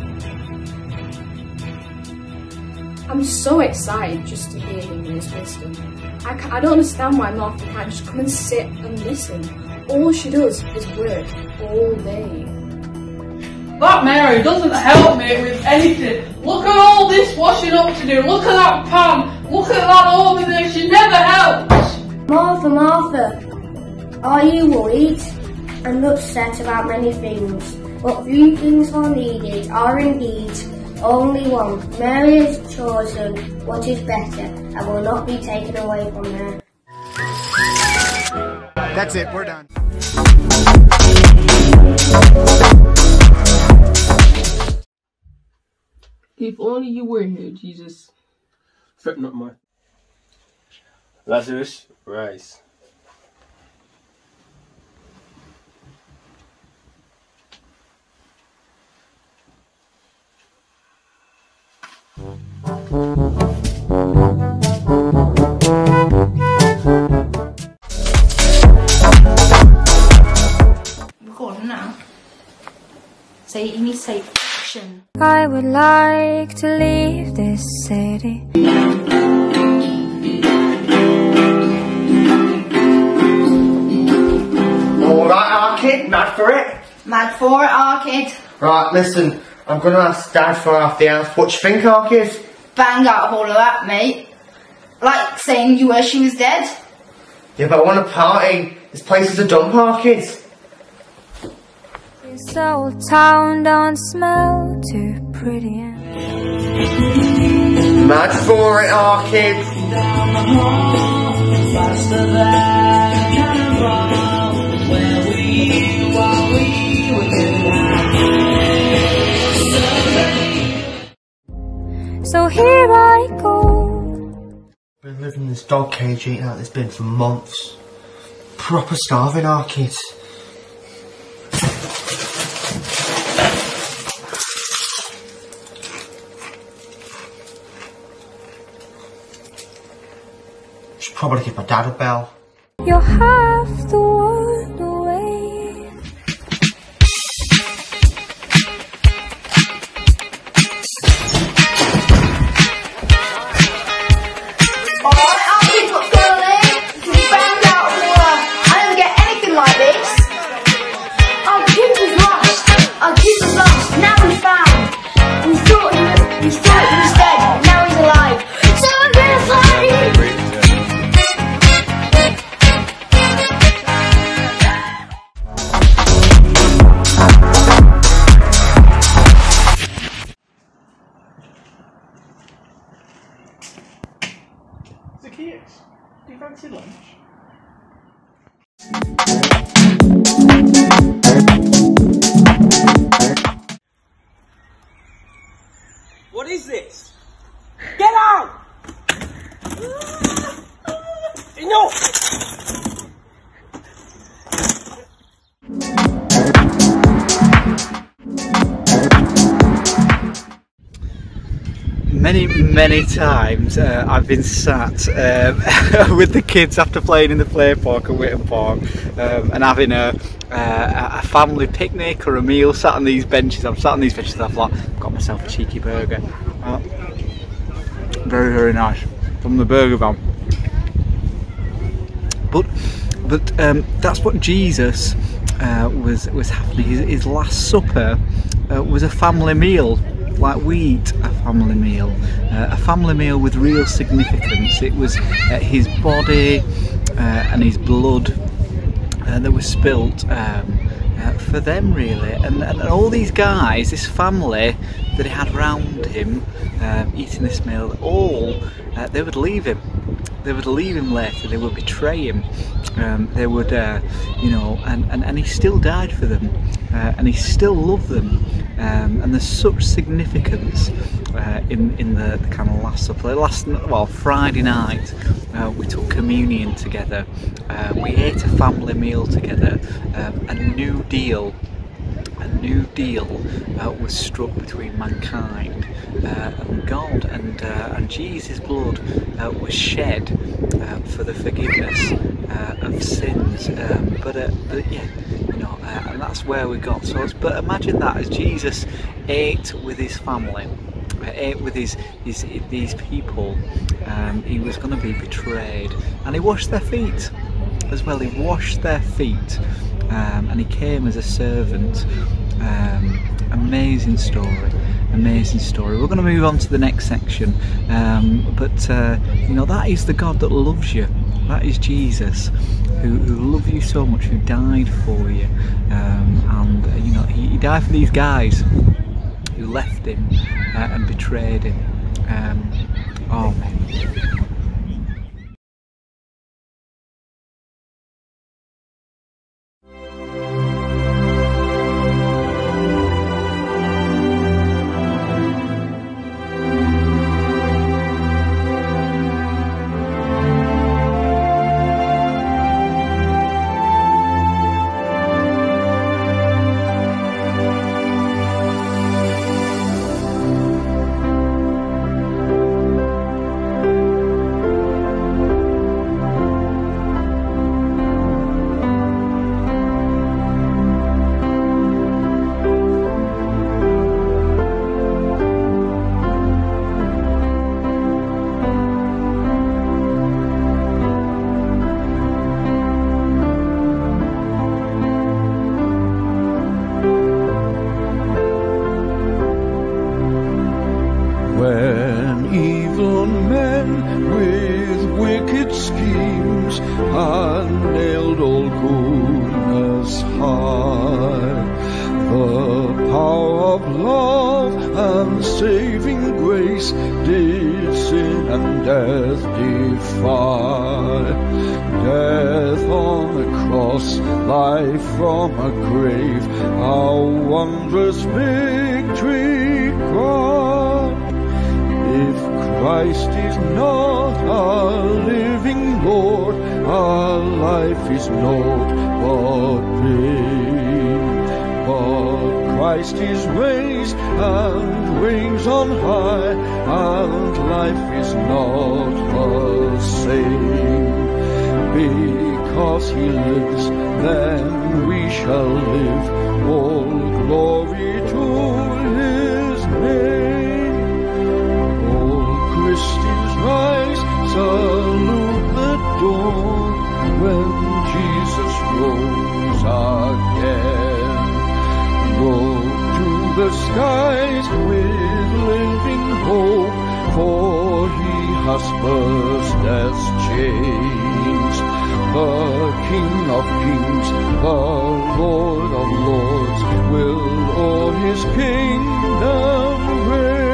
I'm so excited just to hear him and his wisdom. I, can't, I don't understand why Martha can't just come and sit and listen. All she does is work all day.
That Mary doesn't help me with anything. Look at all this washing up to do. Look at that pan. Look at that over there. She never helps.
Martha, Martha, are you worried and upset about many things? But few things are needed, are indeed only one. Mary has chosen what is better and will not be taken away from her.
That's it, we're done.
If only you were here, Jesus.
Fret not, Martha. Lazarus, rise.
Recording now. Say you need to say action.
I would like to leave this city.
Alright, Arkid, mad for it?
Mad for it, Arkid.
Right, listen, I'm gonna ask Dad for half the house. What do you think, Arkid?
Bang out all of that, mate. Like saying you wish she was dead.
Yeah, but I want a party. This place is a dump, Arkid.
This old town don't smell too pretty.
Mad for it, Arkid.
Faster than cannonball. Where were you while we were good?
So here I go.
Been living in this dog cage eating out this bin for months. Proper starving, Arkid. Should probably give my dad a bell.
You'll have to walk away.
Alright, Arkid, what's going on? You found out water. I don't get anything like this. Our kid was lost. Our kid was lost. Now he's found. We thought he was, we thought he was dead. Now he's alive. So I'm gonna find him.
Zacchaeus, do you fancy lunch?
What is this?
Get out! Enough!
Many, many times uh, I've been sat um, with the kids after playing in the play park at Witton Park um, and having a, uh, a family picnic or a meal, sat on these benches. I'm sat on these benches and I've like, got myself a cheeky burger. Uh, very, very nice from the burger van. But, but um, that's what Jesus uh, was was having. His, his Last Supper uh, was a family meal. Like we eat a family meal, uh, a family meal with real significance. It was uh, his body uh, and his blood uh, that was spilt um, uh, for them really, and, and all these guys, this family that he had around him uh, eating this meal, all uh, they would leave him. They would leave him later, they would betray him, um, they would, uh, you know, and, and, and he still died for them, uh, and he still loved them, um, and there's such significance uh, in, in the, the kind of Last Supper. Last, well, Friday night, uh, we took communion together, uh, we ate a family meal together, um, a new deal. A new deal uh, was struck between mankind uh, and God, and uh, and Jesus' blood uh, was shed uh, for the forgiveness uh, of sins. Um, but, uh, but yeah, you know, uh, and that's where we got. So, it's, but imagine that as Jesus ate with his family, uh, ate with his, his these people. Um, he was going to be betrayed, and he washed their feet as well. He washed their feet. Um, and he came as a servant. Um, amazing story, amazing story. We're going to move on to the next section, um, but uh, you know, that is the God that loves you. That is Jesus, who, who loved you so much, who died for you, um, and uh, you know, he, he died for these guys who left him uh, and betrayed him. Um, oh man.
and nailed all goodness high. The power of love and saving grace did sin and death defy. Death on a cross, life from a grave, our wondrous victory crowned. If Christ is not our living Lord, our life is naught but vain. But Christ is raised and reigns on high, and life is not the same. Because he lives, then we shall live, all glory to his name. All Christians rise, salute the dawn, when Jesus rose again. Look to the skies with living hope, for he has burst death's chains. The King of Kings, the Lord of Lords, will o'er his kingdom reign.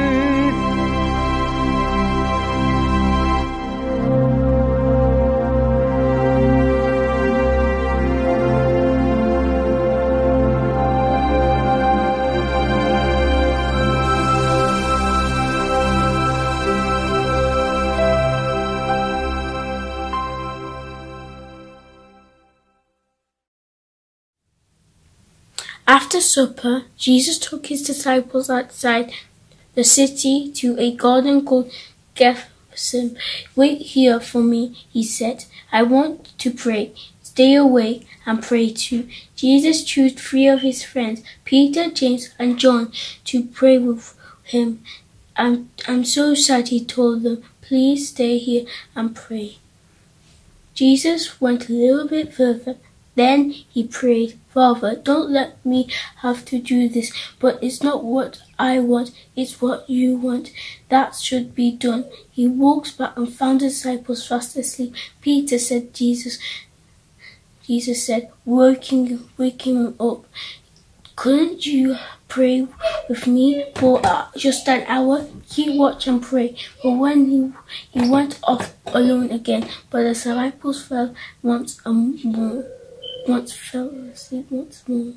After supper, Jesus took his disciples outside the city to a garden called Gethsemane. "Wait here for me," he said. "I want to pray. Stay away and pray too." Jesus chose three of his friends, Peter, James, and John, to pray with him. I'm, I'm so sad, he told them. "Please stay here and pray." Jesus went a little bit further. Then he prayed, "Father, don't let me have to do this, but it's not what I want, it's what you want. That should be done." He walked back and found the disciples fast asleep. Peter said, Jesus, Jesus said, waking, waking him up, "Couldn't you pray with me for uh, just an hour? Keep watch and pray." But when he, he went off alone again, but the disciples fell once more. Once fell asleep once more.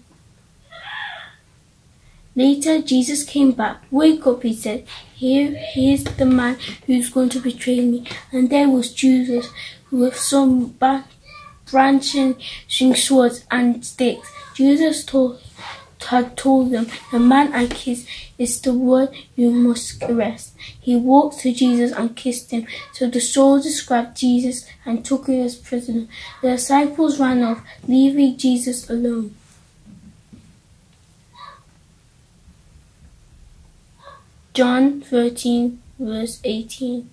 Later, Jesus came back. "Wake up," he said. Here, here's the man who's going to betray me." And there was Judas with some branching swords and sticks. Jesus told, had told them, "The man I kiss is the one you must arrest." He walked to Jesus and kissed him. So the soldiers grabbed Jesus and took him as prisoner. The disciples ran off, leaving Jesus alone. John thirteen, verse eighteen.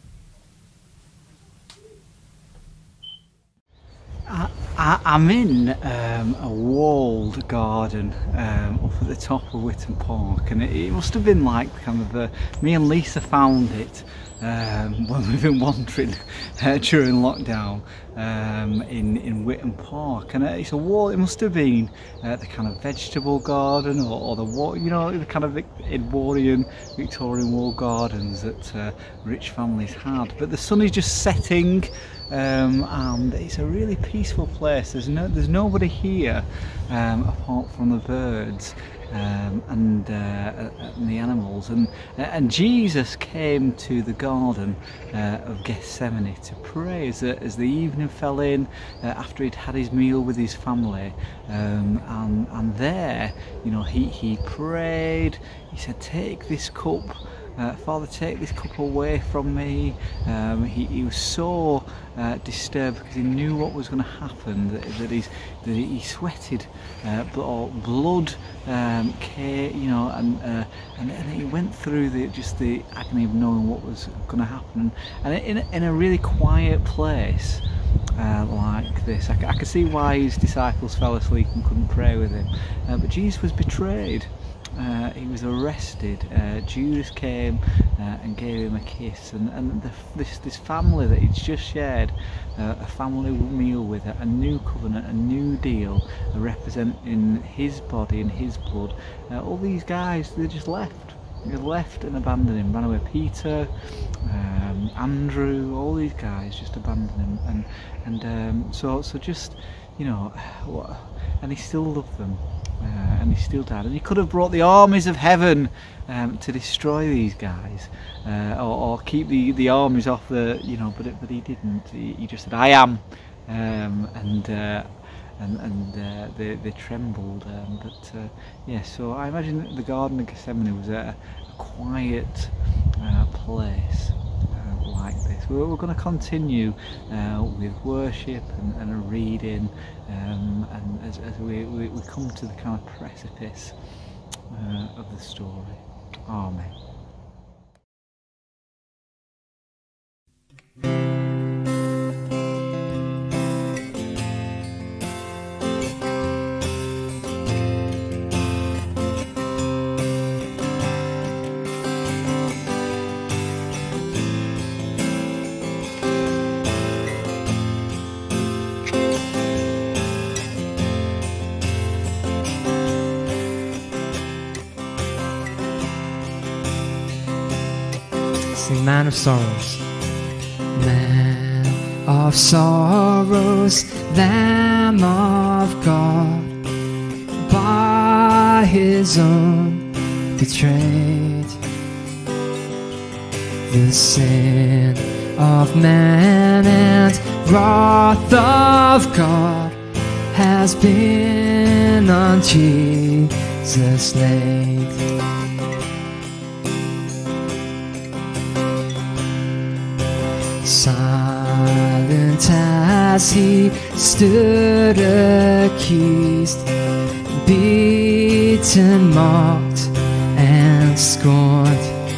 I, I, I'm in um, a walled garden um, up at the top of Witton Park, and it, it must have been like kind of the, me and Lisa found it um, when we've been wandering uh, during lockdown um, in, in Witton Park, and it's a wall. It must have been uh, the kind of vegetable garden, or, or the wall, you know, the kind of Edwardian Victorian wall gardens that uh, rich families had. But the sun is just setting. Um, and it's a really peaceful place. There's no, there's nobody here um, apart from the birds um, and, uh, and the animals. And and Jesus came to the garden uh, of Gethsemane to pray as the, as the evening fell in uh, after he'd had his meal with his family. Um, and and there, you know, he he prayed. He said, "Take this cup. Uh, Father, take this cup away from me." Um, he, he was so uh, disturbed because he knew what was going to happen, that, that, he's, that he sweated, uh, blood um, came, you know, and, uh, and and he went through the just the agony of knowing what was going to happen. And in, in a really quiet place uh, like this, I, I could see why his disciples fell asleep and couldn't pray with him. Uh, but Jesus was betrayed. Uh, he was arrested. uh, Judas came uh, and gave him a kiss, and, and the, this, this family that he'd just shared uh, a family meal with, a, a new covenant, a new deal, uh, representing his body and his blood. Uh, all these guys, they just left. They left and abandoned him, ran away. Peter, um, Andrew, all these guys just abandoned him, and and um, so so just, you know, what, and he still loved them, uh, and he still died, and he could have brought the armies of heaven um, to destroy these guys, uh, or, or keep the the armies off the, you know, but it, but he didn't. He, he just said, "I am," um, and. Uh, and, and uh, they, they trembled, um, but uh, yeah, so I imagine that the Garden of Gethsemane was a, a quiet uh, place uh, like this. We're, we're going to continue uh, with worship and, and a reading, um, and as, as we, we, we come to the kind of precipice uh, of the story. Amen.
Man of sorrows, man of sorrows, Lamb of God, by his own betrayed. The sin of man and wrath of God has been on Jesus laid. Silent as he stood accused, beaten, mocked, and scorned,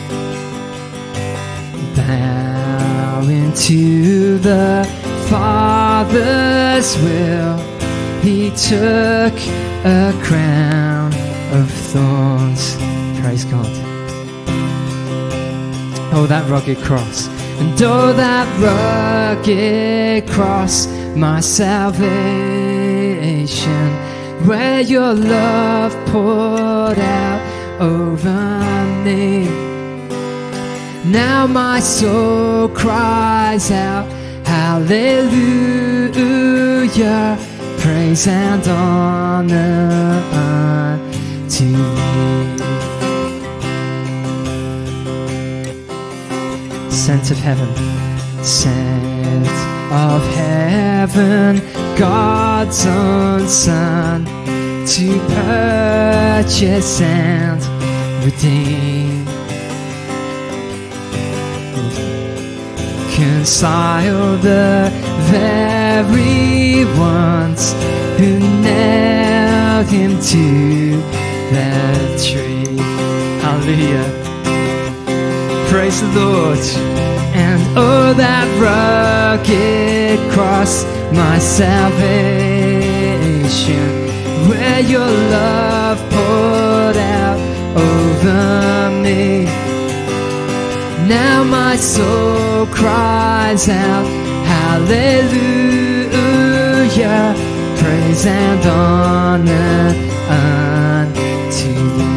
bowing to the Father's will, he took a crown of thorns. Praise God. Oh, that rugged cross. And oh, that rugged cross, my salvation, where your love poured out over me. Now my soul cries out, hallelujah, praise and honor unto thee. Sent of heaven, sent of heaven, God's own Son, to purchase and redeem, reconcile the very ones who nailed him to the tree. Hallelujah. Praise the Lord. And oh, that rugged cross, my salvation, where your love poured out over me. Now my soul cries out, hallelujah, praise and honor unto thee.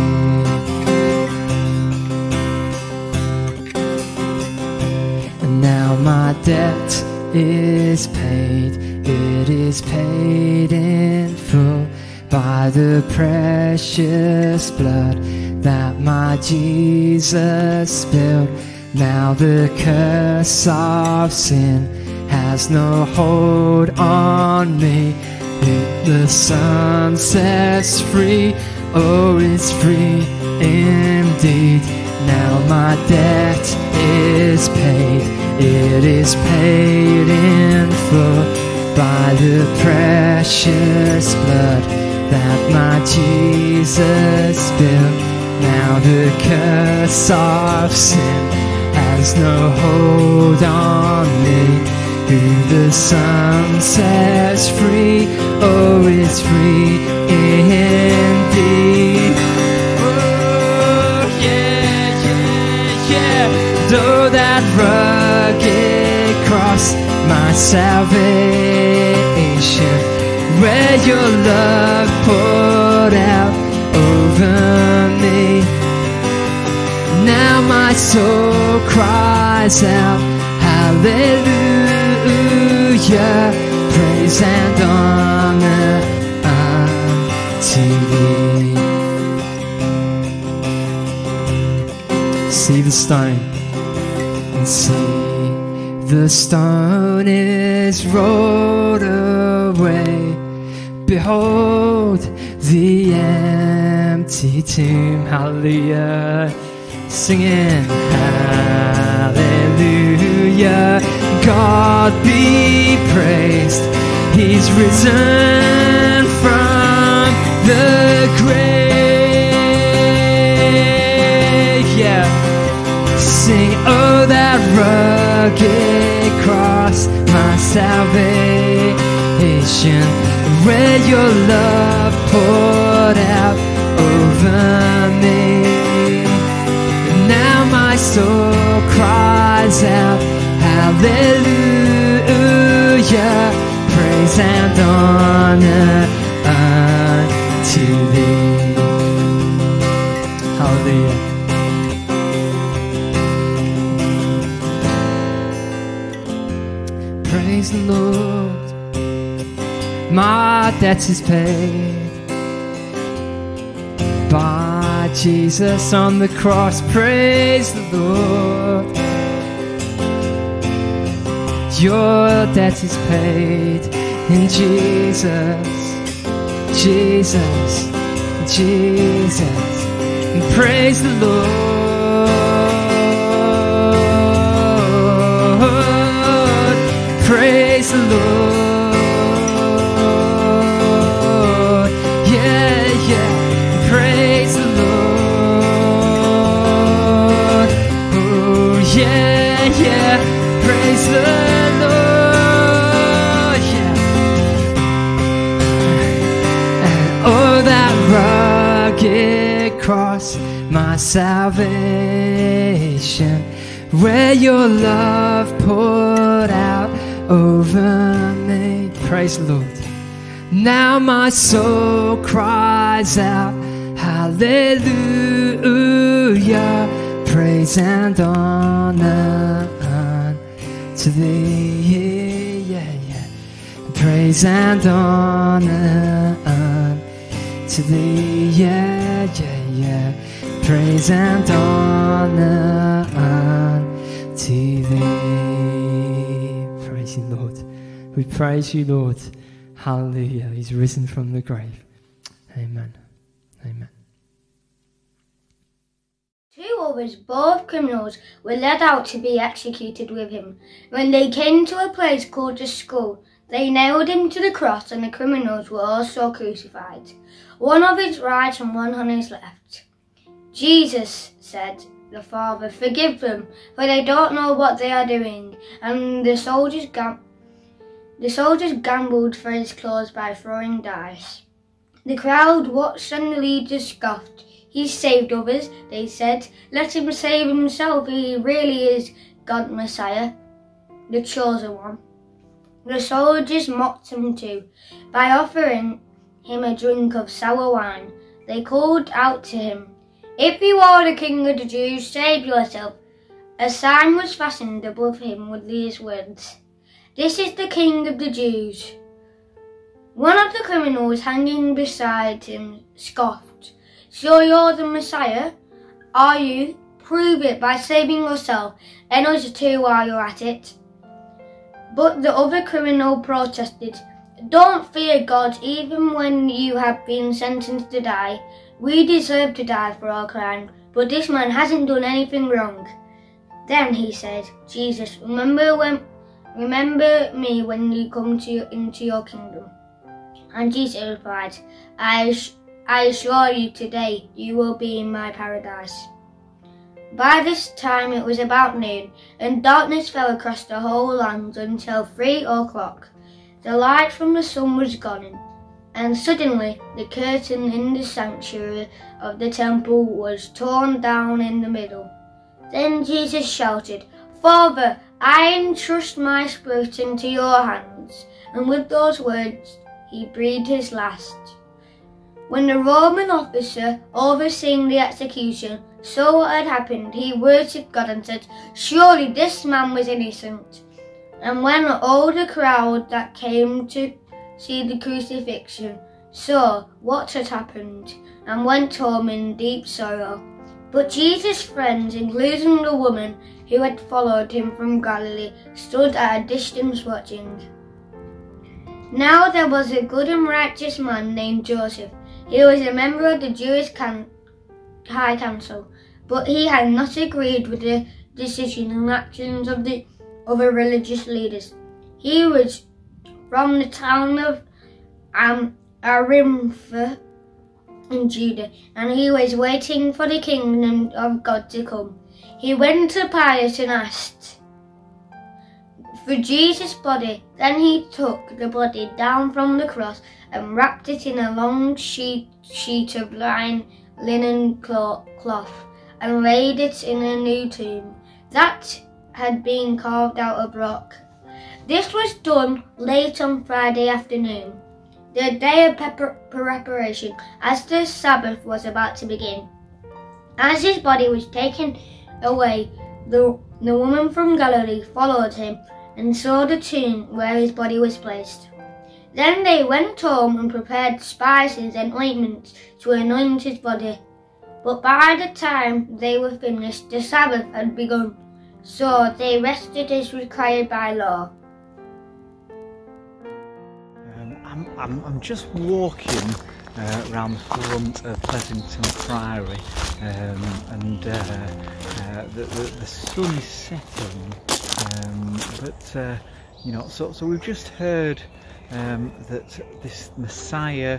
Now my debt is paid, it is paid in full by the precious blood that my Jesus spilled. Now the curse of sin has no hold on me. Who the Son sets free, oh, it's free indeed. Now my debt is paid, it is paid in full by the precious blood that my Jesus spilled. Now the curse of sin has no hold on me. Who the Son sets free, oh, it's free indeed. Oh, yeah, yeah, yeah. salvation, where your love poured out over me. Now my soul cries out, hallelujah, praise and honor unto thee. See the stone and see the stone is rolled away. Behold the empty tomb. Hallelujah. Singing hallelujah. God be praised. He's risen from the grave. Yeah. Sing, oh, that rugged cross, my salvation, where your love poured out over me. Now my soul cries out, hallelujah, praise and honor unto thee. Hallelujah. Praise the Lord, my debt is paid by Jesus on the cross. Praise the Lord, your debt is paid in Jesus, Jesus, Jesus. And praise the Lord, praise the Lord, yeah, yeah. Praise the Lord, oh yeah, yeah. Praise the Lord, yeah. And oh, that rugged cross, my salvation, where your love poured out over me. Praise the Lord. Now my soul cries out, hallelujah, praise and honor unto thee. Yeah, yeah. Praise and honor unto thee. Yeah, yeah, yeah. Praise and honor unto thee. Praise you, Lord. We praise you, Lord. Hallelujah. He's risen from the grave. Amen. Amen.
Two others, both criminals, were led out to be executed with him. When they came to a place called the Skull, they nailed him to the cross, and the criminals were also crucified, one on his right and one on his left. Jesus said, the Father, forgive them, for they don't know what they are doing. And the soldiers, gam the soldiers gambled for his clothes by throwing dice. The crowd watched and the leaders scoffed. He saved others, they said. Let him save himself, he really is God Messiah, the chosen one. The soldiers mocked him too, by offering him a drink of sour wine. They called out to him, if you are the King of the Jews, save yourself. A sign was fastened above him with these words, this is the King of the Jews. One of the criminals hanging beside him scoffed, so you're the Messiah? Are you? Prove it by saving yourself, and us too while you're at it. But the other criminal protested, don't fear God even when you have been sentenced to die. We deserve to die for our crime, but this man hasn't done anything wrong. Then he said, Jesus, remember when, remember me when you come to, into your kingdom. And Jesus replied, I, I assure you today you will be in my paradise. By this time it was about noon, and darkness fell across the whole land until three o'clock. The light from the sun was gone, and suddenly the curtain in the sanctuary of the temple was torn down in the middle. Then Jesus shouted, Father, I entrust my spirit into your hands. And with those words, he breathed his last. When the Roman officer overseeing the execution saw what had happened, he worshipped God and said, "Surely this man was innocent." And when all the crowd that came to see the crucifixion saw what had happened, and went home in deep sorrow. But Jesus' friends, including the woman who had followed him from Galilee, stood at a distance watching. Now there was a good and righteous man named Joseph. He was a member of the Jewish can- High Council, but he had not agreed with the decisions and actions of the other religious leaders. He was from the town of um, Arimathea in Judah, and he was waiting for the kingdom of God to come. He went to Pilate and asked for Jesus' body. Then he took the body down from the cross and wrapped it in a long sheet, sheet of line, linen cloth and laid it in a new tomb that had been carved out of rock. This was done late on Friday afternoon, the day of pepper- preparation, as the Sabbath was about to begin. As his body was taken away, the, the woman from Galilee followed him and saw the tomb where his body was placed. Then they went home and prepared spices and ointments to anoint his body. But by the time they were finished, the Sabbath had begun, so they rested as required by law.
Um, I'm, I'm, I'm just walking uh, around the front of Pleasington Priory, um, and uh, uh, the, the, the sun is setting, um, but uh, you know, so, so we've just heard um, that this Messiah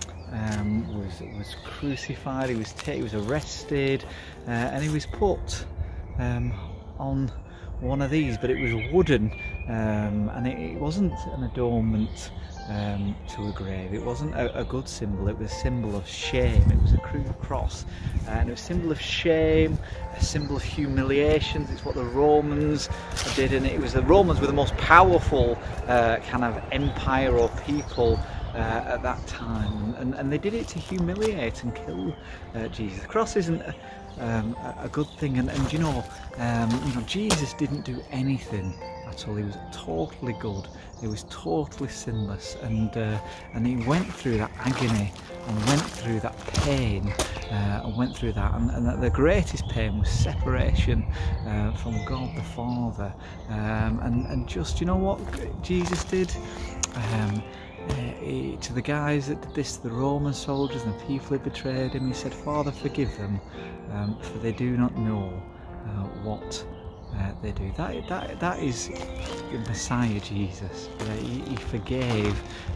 Um, was was crucified. He was ta- he was arrested, uh, and he was put um, on one of these, but it was wooden, um, and it, it wasn't an adornment um, to a grave. It wasn't a, a good symbol. It was a symbol of shame. It was a crude cross, uh, and it was a symbol of shame, a symbol of humiliation. It's what the Romans did, and it was the Romans were the most powerful uh, kind of empire or people Uh, at that time, and, and they did it to humiliate and kill uh, Jesus. The cross isn't a, um, a good thing, and, and you know, um, you know, Jesus didn't do anything at all. He was totally good. He was totally sinless, and uh, and he went through that agony and went through that pain uh, and went through that, and, and the greatest pain was separation uh, from God the Father. Um, and and just, you know what Jesus did. Um, Uh, he, to the guys that did this, the Roman soldiers and the people who betrayed him, he said, "Father, forgive them, um, for they do not know uh, what uh, they do." That that that is the Messiah Jesus. Uh, he, he forgave,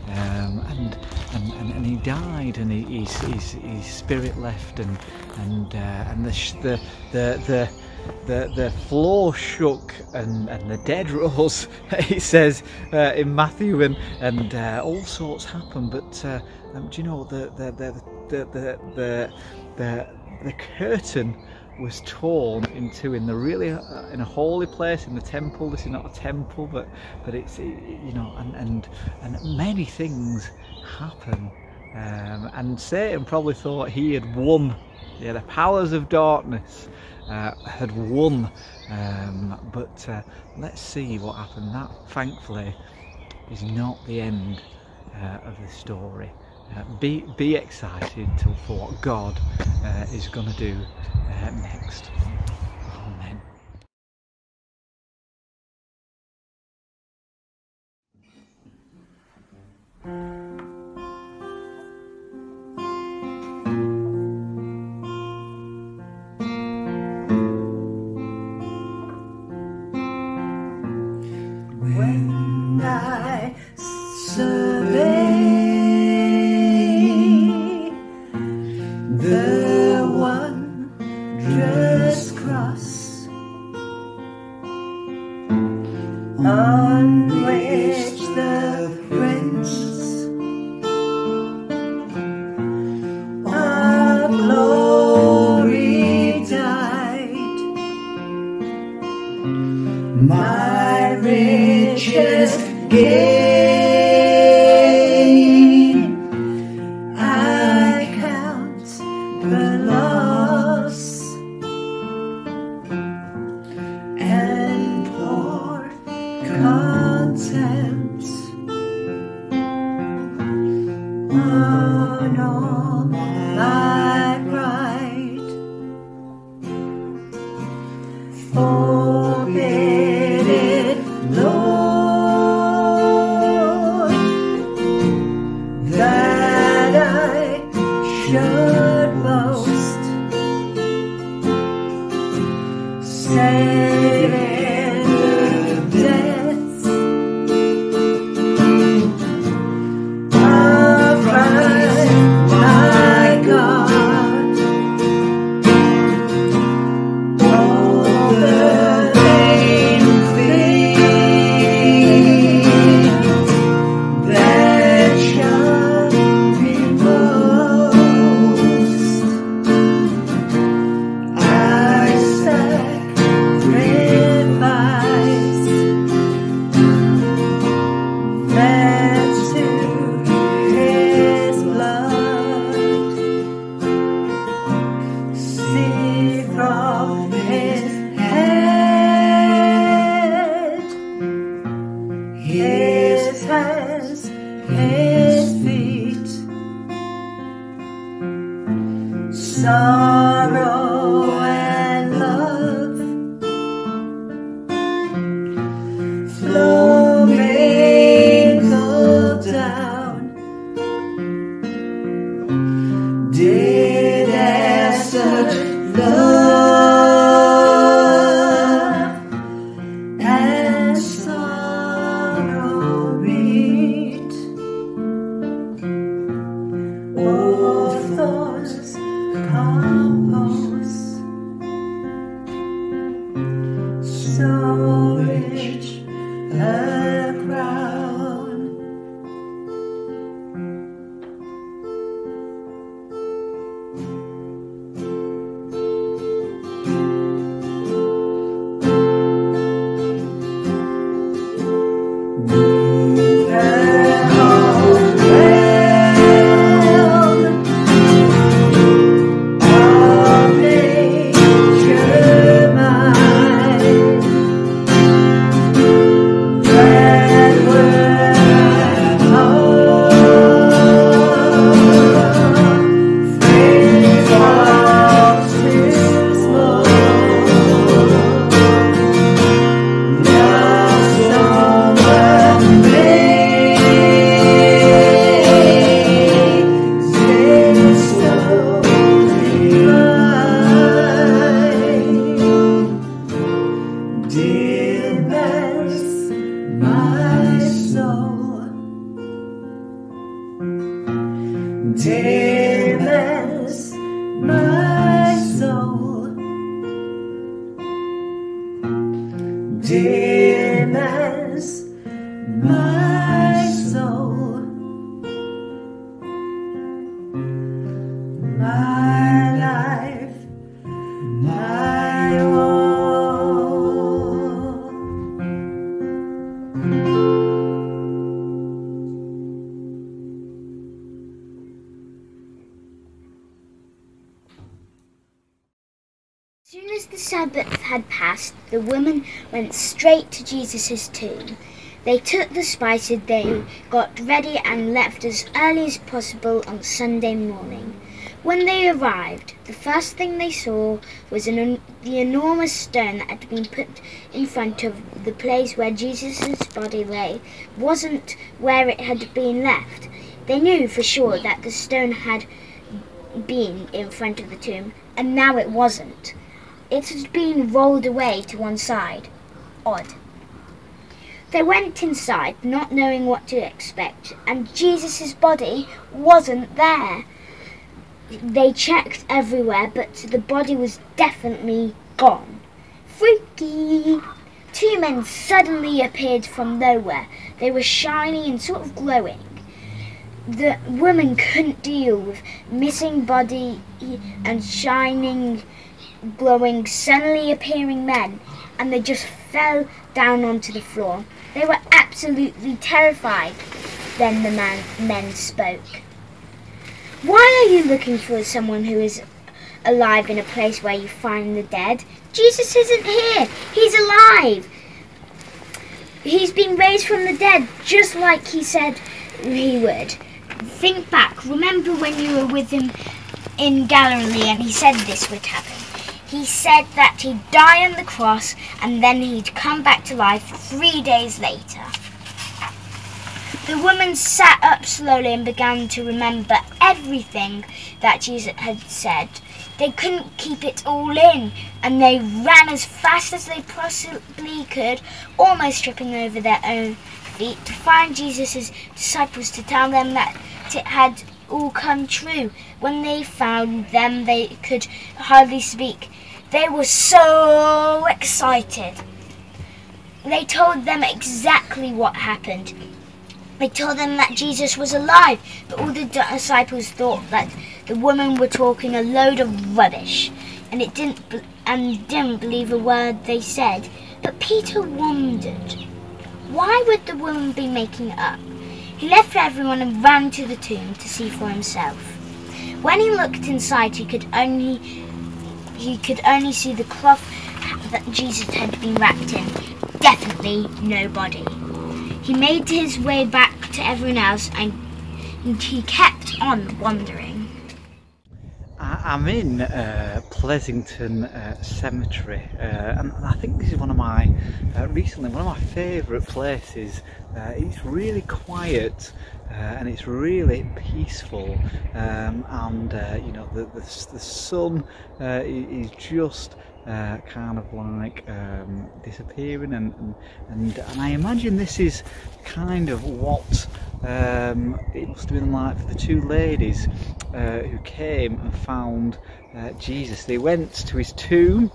um, and, and and and he died, and he, his, his his spirit left, and and uh, and the the the the The, the floor shook, and, and the dead rose, it says uh, in Matthew, and, and uh, all sorts happened. But uh, um, do you know, the the the the the the, the, the curtain was torn in two in the really uh, in a holy place in the temple. This is not a temple, but but it's, you know, and and and many things happen, um, and Satan probably thought he had won. Yeah, the powers of darkness Uh, had won, um, but uh, let's see what happened. That, thankfully, is not the end uh, of the story. Uh, be be excited to, for what God uh, is going to do uh, next. Amen.
When I survey the wondrous cross on which the Prince
gain. I count the loss and pour content on all my pride. Forbid it, Lord, that I should boast, save in the death of Christ my God. All the vain things that shall be boast, I sacrifice that to His blood. See from His head, His hands, His feet, sorrow and love, flow mingled down, did as such love and sorrow meet. Oh, thorns compose, so rich a crown. Dearest my soul, dearest my soul, my life, my all.
As soon as the Sabbath had passed, the women went straight to Jesus' tomb. They took the spices they got ready and left as early as possible on Sunday morning. When they arrived, the first thing they saw was an, the enormous stone that had been put in front of the place where Jesus' body lay wasn't where it had been left. They knew for sure that the stone had been in front of the tomb, and now it wasn't. It had been rolled away to one side. Odd. They went inside, not knowing what to expect, and Jesus' body wasn't there. They checked everywhere, but the body was definitely gone. Freaky! Two men suddenly appeared from nowhere. They were shiny and sort of glowing. The woman couldn't deal with missing body and shining, glowing, suddenly appearing men, and they just fell down onto the floor. They were absolutely terrified. Then the man, men spoke. Why are you looking for someone who is alive in a place where you find the dead? Jesus isn't here. He's alive. He's been raised from the dead, just like he said he would. Think back. Remember when you were with him in Galilee and he said this would happen. He said that he'd die on the cross and then he'd come back to life three days later. The woman sat up slowly and began to remember everything that Jesus had said. They couldn't keep it all in, and they ran as fast as they possibly could, almost tripping over their own feet, to find Jesus' disciples to tell them that it had all come true. When they found them, they could hardly speak. They were so excited. They told them exactly what happened. They told them that Jesus was alive, but all the disciples thought that the women were talking a load of rubbish, and it didn't and didn't believe a word they said. But Peter wondered, why would the woman be making it up? He left everyone and ran to the tomb to see for himself. When he looked inside, he could only he could only see the cloth that Jesus had been wrapped in. Definitely nobody. He made his way back to everyone else, and he kept on wondering.
I'm in uh, Pleasington uh, Cemetery, uh, and I think this is one of my, uh, recently, one of my favourite places. Uh, it's really quiet uh, and it's really peaceful, um, and uh, you know, the, the, the sun uh, is just Uh, kind of like um, disappearing, and, and and and I imagine this is kind of what um, it must have been like for the two ladies uh, who came and found uh, Jesus. They went to his tomb,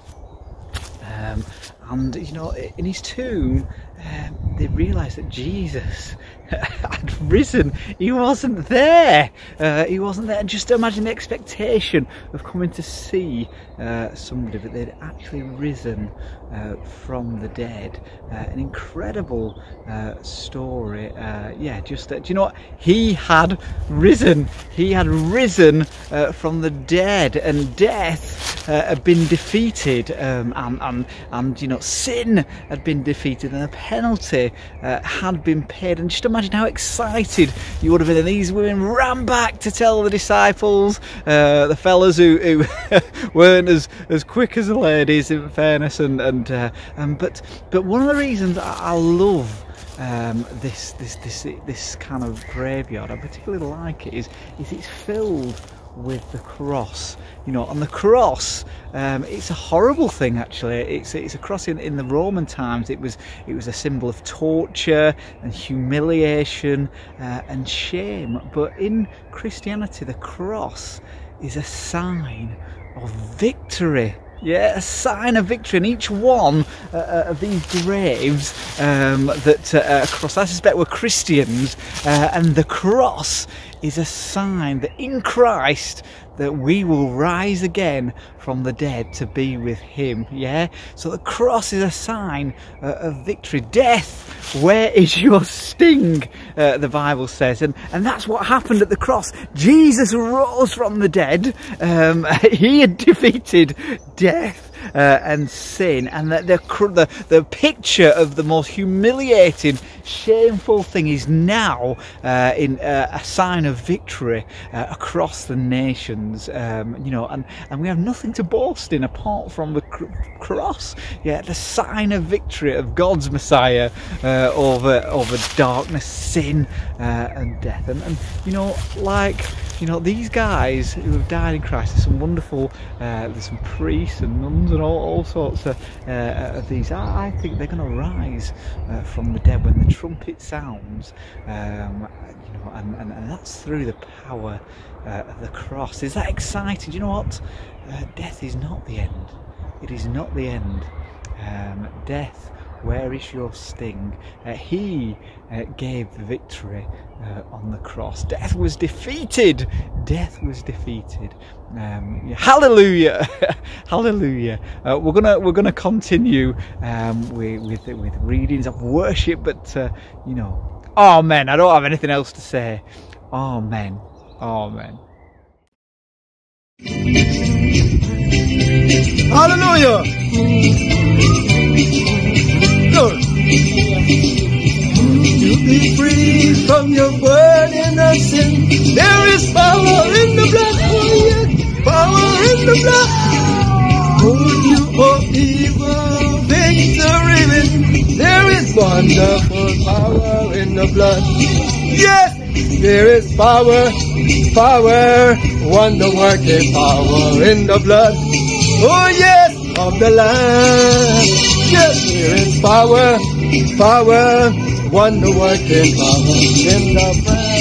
um, and you know, in his tomb um, they realised that Jesus had risen. He wasn't there. Uh, he wasn't there. Just imagine the expectation of coming to see uh, somebody, but they'd actually risen uh, from the dead. Uh, an incredible uh, story. Uh, yeah, just uh, do you know what? He had risen. He had risen uh, from the dead, and death uh, had been defeated, um, and and and you know, sin had been defeated, and the penalty uh, had been paid. And just imagine how excited you would have been. And these women ran back to tell the disciples, uh, the fellas who, who weren't as as quick as the ladies, in fairness, and and uh, um, but but one of the reasons I, I love um, this this this this kind of graveyard, I particularly like it, is is it's filled with the cross. You know, on the cross, um, it's a horrible thing actually. It's it's a cross in, in the Roman times. It was it was a symbol of torture and humiliation uh, and shame. But in Christianity, the cross is a sign of victory. Yeah, a sign of victory, and each one uh, of these graves um, that uh, across, I suspect, were Christians, uh, and the cross is a sign that in Christ that we will rise again from the dead to be with him. Yeah, so the cross is a sign uh, of victory. Death, where is your sting? Uh, the Bible says, and and that's what happened at the cross. Jesus rose from the dead. Um, he had defeated death uh, and sin, and the, the the the picture of the most humiliating, shameful thing is now uh, in uh, a sign of victory uh, across the nations. Um, you know, and and we have nothing to boast in apart from the cr cross. Yeah, the sign of victory of God's Messiah uh, over over darkness, sin, uh, and death. And and you know, like, you know, these guys who have died in Christ, there's some wonderful, uh, there's some priests and nuns and all, all sorts of, uh, of these. I, I think they're going to rise uh, from the dead when the trumpet sounds, um, you know, and, and, and that's through the power uh, of the cross. Is that exciting? Do you know what? Uh, death is not the end. It is not the end. Um, death Where is your sting? Uh, he uh, gave the victory uh, on the cross. Death was defeated. Death was defeated. Um, hallelujah, hallelujah. Uh, we're gonna we're gonna continue um, with, with with readings of worship, but uh, you know, amen. I don't have anything else to say. Amen. Amen.
Hallelujah. Lord. To be free from your burden of sin, there is power in the blood. Oh yeah, power in the blood. Oh, you are evil, victory win. There is wonderful power in the blood. Yes, there is power, power, wonder-working power in the blood. Oh yes, of the Lamb. Yes, there is power, power, wonder-working power in the blood.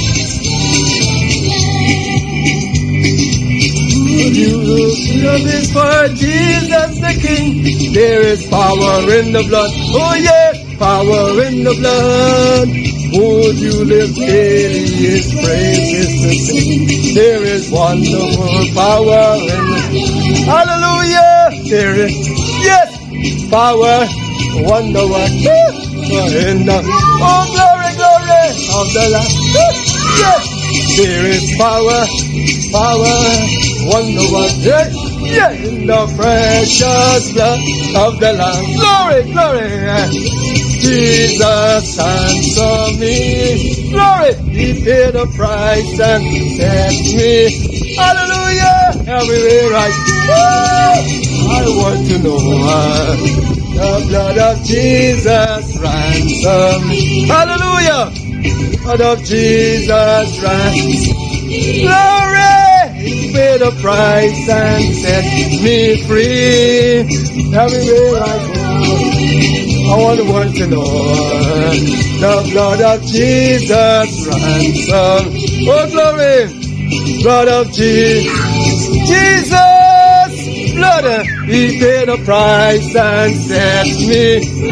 You love is for Jesus the King. There is power in the blood. Oh yes, power in the blood. Would you live daily His praises to sing? There is wonderful power in the hallelujah. There is yes power, wonder what in the oh glory, glory of the Lamb. Yes, there is power, power, wonder what yes, yeah, in the precious blood of the Lamb. Glory, glory. Jesus answer me. Glory, He paid the price and set me. Hallelujah. Everywhere I go, I want to know uh, the blood of Jesus ransom me. Hallelujah. Blood of Jesus ransom. Glory, He paid the price and set me free. Everywhere I go, I want the world to know the blood of Jesus ransom. Oh glory, blood of Jesus, Jesus, blood, He paid the price and set me.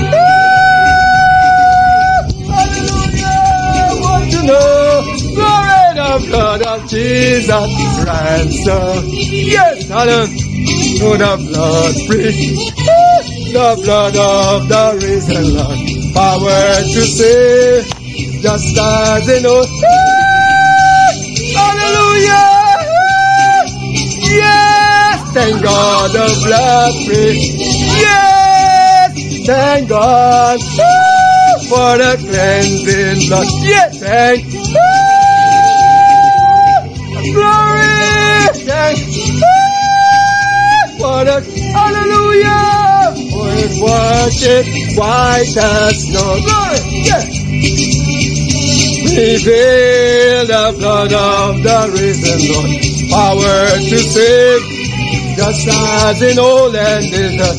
Hallelujah, I want to know, glory, the blood of Jesus ransom. Yes, hallelujah, to the blood free. The blood of the risen Lord, power to save, just as in old. Hallelujah! Yes, thank God the blood free. Yes, thank God for the cleansing blood. Yes, thank glory, thank for the hallelujah. For His worship white as snow. Glory, yeah. Reveal the blood of the risen Lord, power to save, just as in old and in the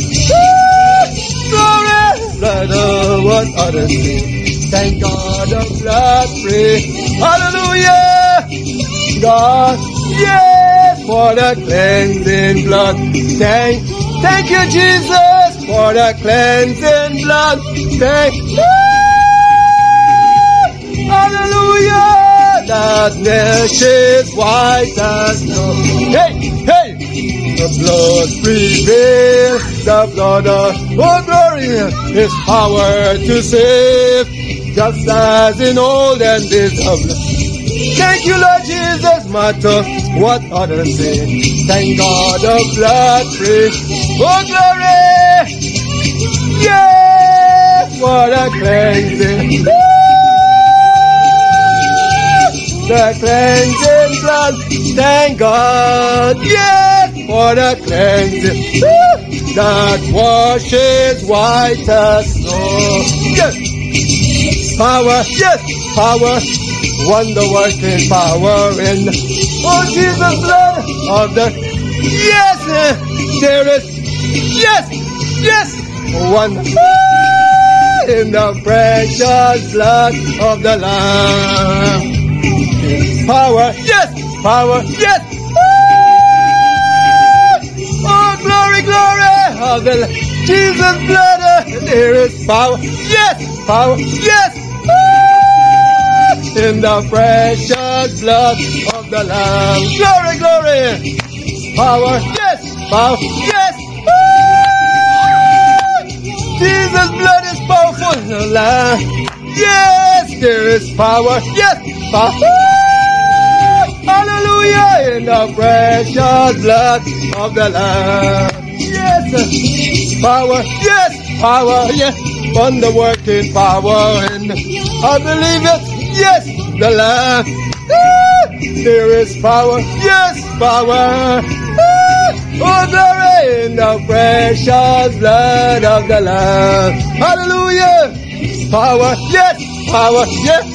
glory, blood of what others see. Thank God the blood free. Hallelujah, God, yes, for the cleansing blood. Thank, thank you, Jesus, for the cleansing blood. Thank you. Hallelujah, that nation white as snow. Hey, hey, the blood prevail, the blood of oh glory, His power to save, just as in olden days of life. Thank you, Lord Jesus, matter what others say. Thank God the blood free. Oh glory, yeah, for the cleansing. The cleansing blood, thank God, yes, for the cleansing that washes white as snow. Yes, power, yes, power, wonder-working power in oh Jesus' blood of the yes, there is yes, yes, one in the precious blood of the Lamb. Power, yes, power, yes. Oh, glory, glory of the Jesus' blood, uh, there is power. Yes, power. Yes. Woo! In the precious blood of the Lamb. Glory, glory. Power. Yes, power. Yes. Woo! Jesus' blood is powerful in the Lamb. Yes, there is power. Yes, power. Hallelujah, in the precious blood of the Lamb. Yes, power, yes, power, yes, wonder working power, and I believe it, yes, the Lamb. Ah, there is power, yes, power. Ah, oh, glory in the precious blood of the Lamb. Hallelujah, power, yes, power, yes.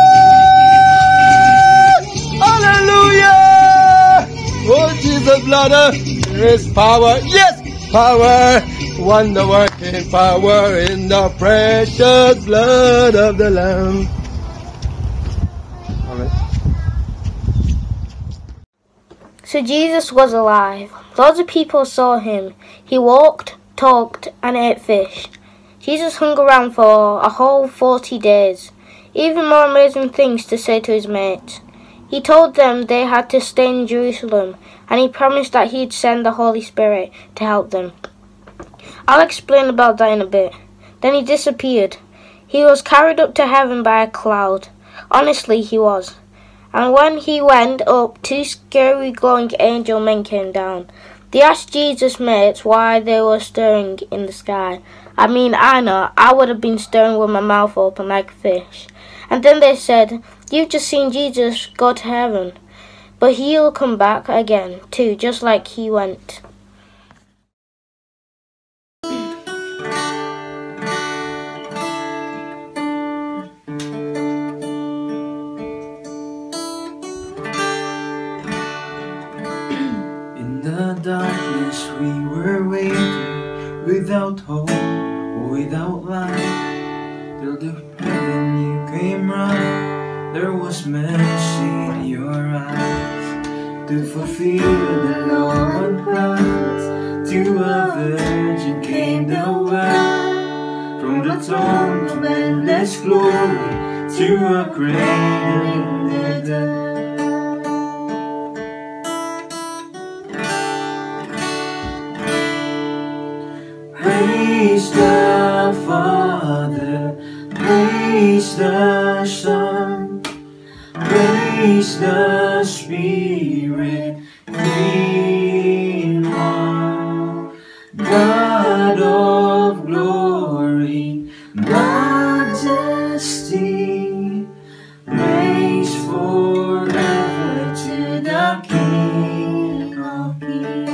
Hallelujah! Oh, Jesus' blood, uh, there is power. Yes, power. Wonder working power in the precious blood of the Lamb. Amen.
So Jesus was alive. Lots of people saw him. He walked, talked, and ate fish. Jesus hung around for a whole forty days. Even more amazing things to say to his mates. He told them they had to stay in Jerusalem, and he promised that he'd send the Holy Spirit to help them. I'll explain about that in a bit. Then he disappeared. He was carried up to heaven by a cloud. Honestly, he was. And when he went up, two scary glowing angel men came down. They asked Jesus' mates why they were stirring in the sky. I mean, I know, I would have been stirring with my mouth open like a fish. And then they said, "You've just seen Jesus go to heaven, but he'll come back again too, just like he went."
In the darkness we were waiting, without hope or without light, till the heaven you came round. There was mercy in your eyes, to fulfill the law and prophets. To a virgin came the word, from the throne of endless glory, to a cradle in the dirt. Praise the Father, praise the Son, praise the Spirit, three in one. God of glory, majesty, praise forever to the King of Kings.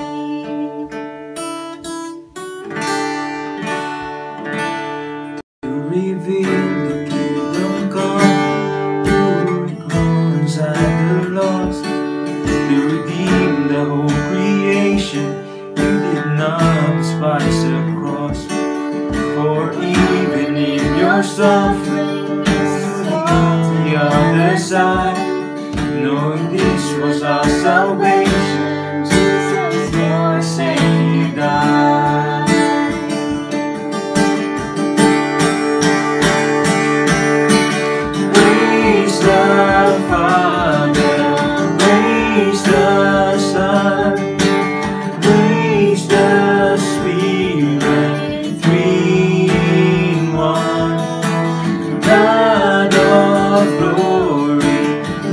To reveal the kingdom come, to reconcile the lost, to redeem the whole creation. You did not despise the cross, for even in your suffering, the other side, knowing this was our salvation, Jesus, your Savior died. Praise the Father, praise the Son, praise the Spirit, three in one. God of glory,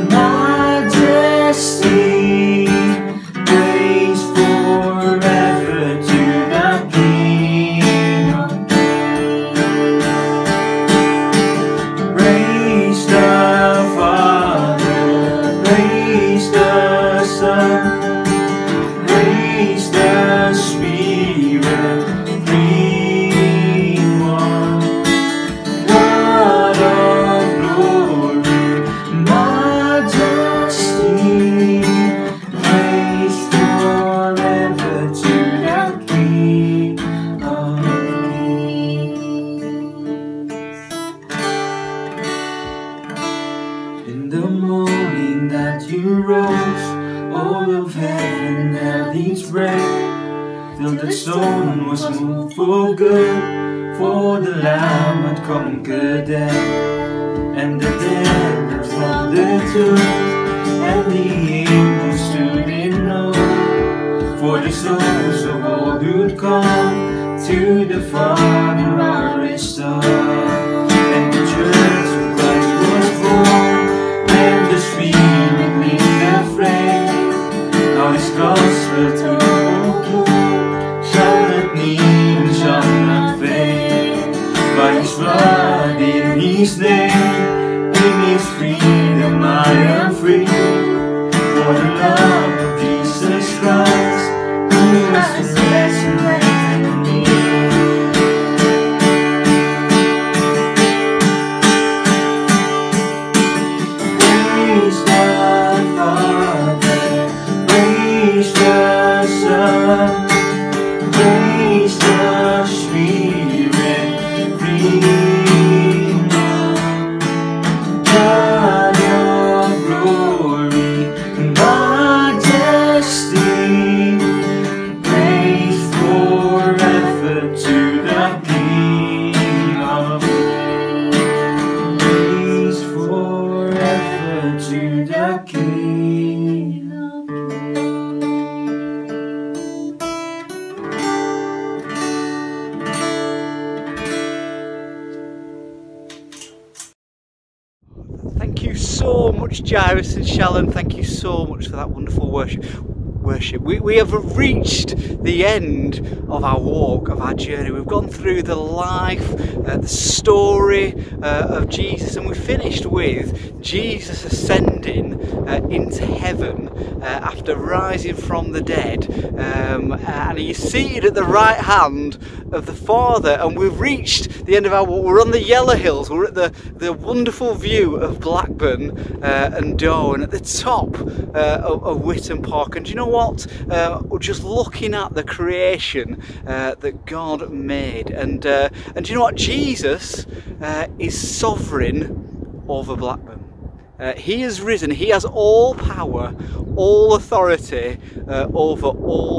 majesty, praise forever to the King of Kings. Praise the Father, praise the Son, praise the Spirit, three in one. God of glory, majesty, praise forever to the King of Kings. In the morning that you rose, all of heaven held its breath. till the stone was moved for good. For the Lamb had conquered death, and the dead were from the tomb, and the angels stood in awe. For the souls of all who'd come to the Father are restored, and the church of Christ was born, and the Spirit lit the flame. Now this gospel to conclude shall not need and shall not fade. By His blood in His name, in His freedom I am free. For the love of Jesus Christ, who has resurrected me. Praise the Father, praise the Son, praise the Spirit, bring God of glory and majesty, praise forever to the King of Kings, praise forever to the King of
Thank you so much, Jairus and Shalom. Thank you so much for that wonderful worship. Worship. We, we have reached the end of our walk, of our journey. We've gone through the life, uh, the story uh, of Jesus, and we finished with Jesus ascending uh, into heaven uh, after rising from the dead, um, and He's seated at the right hand of the Father. And we've reached the end of our walk. We're on the Yellow Hills. We're at the, the wonderful view of Blackburn uh, and Doe, at the top uh, of, of Witton Park. And do you know what? Uh, we're just looking at the creation uh, that God made, and uh, and do you know what? Jesus uh, is sovereign over Blackburn. Uh, he has risen. He has all power, all authority uh, over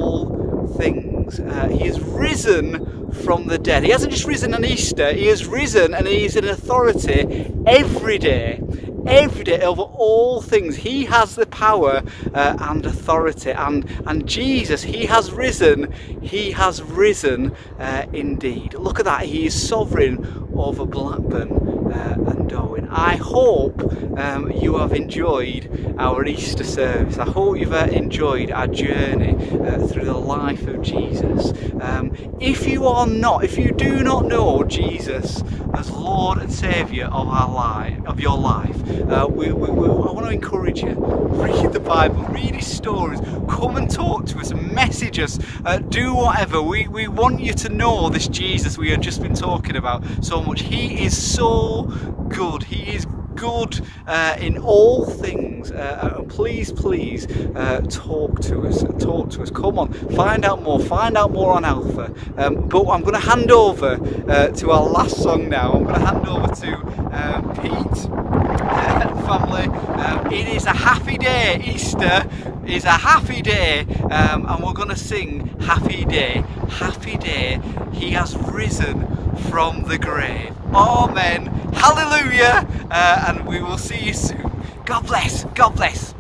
all things. Uh, he has risen from the dead. He hasn't just risen on Easter. He has risen, and He's in authority every day. Every day over all things. He has the power uh, and authority, and and Jesus, He has risen. He has risen uh, indeed. Look at that. He is sovereign over Blackburn uh, and Darwin. I hope um, you have enjoyed our Easter service. I hope you've uh, enjoyed our journey uh, through the life of Jesus. Um, if you are not, if you do not know Jesus as Lord and Saviour of our life, of your life, uh, we, we, we, I want to encourage you. Read the Bible, read His stories, come and talk to us, message us, uh, do whatever. We, we want you to know this Jesus we have just been talking about so much. He is so good. He is good uh, in all things. Uh, uh, please, please uh, talk to us. Talk to us. Come on, find out more. Find out more on Alpha. Um, but I'm going to hand over uh, to our last song now. I'm going to hand over to um, Pete uh, and family. Um, it is a happy day. Easter is a happy day, um, and we're going to sing Happy Day. Happy Day. He has risen from the grave. Amen. Hallelujah. Uh, and we will see you soon. God bless. God bless.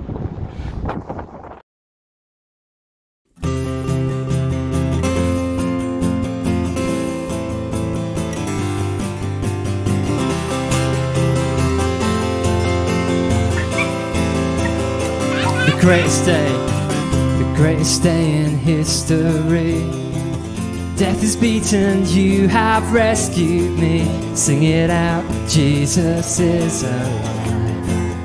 The greatest day, the greatest day in history. Death is beaten, you have rescued me. Sing it out, Jesus is alive.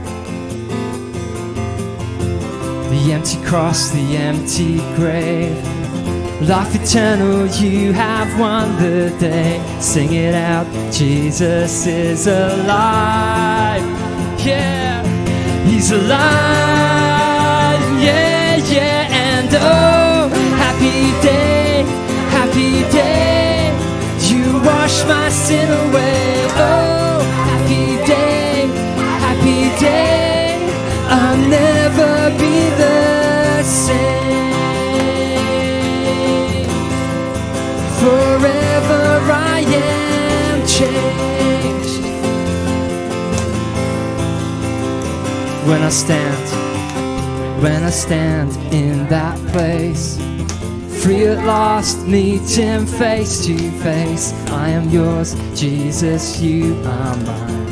The empty cross, the empty grave. Life eternal, you have won the day. Sing it out, Jesus is alive. Yeah, He's alive. Yeah, yeah, and oh, happy day, happy day. You wash my sin away. Oh, happy day, happy day. I'll never be the same. when I stand, when I stand in that place, free at last, meeting face to face. I am yours, Jesus, you are mine.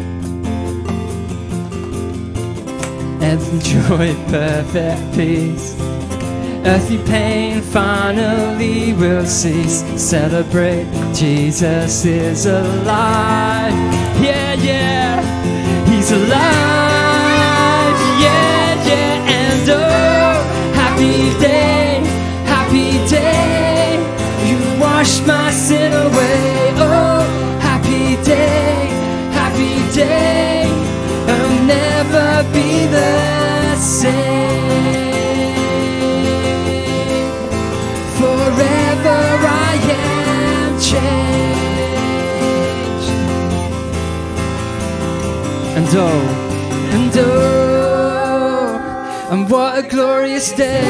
And joy, perfect peace, earthly pain finally will cease. Celebrate, Jesus is alive. Yeah, yeah, he's alive. Yeah, yeah, and oh, happy day, happy day, you washed my sin away. Oh, happy day, happy day, I'll never be the same. Forever I am changed. And oh, and oh, and what a glorious day,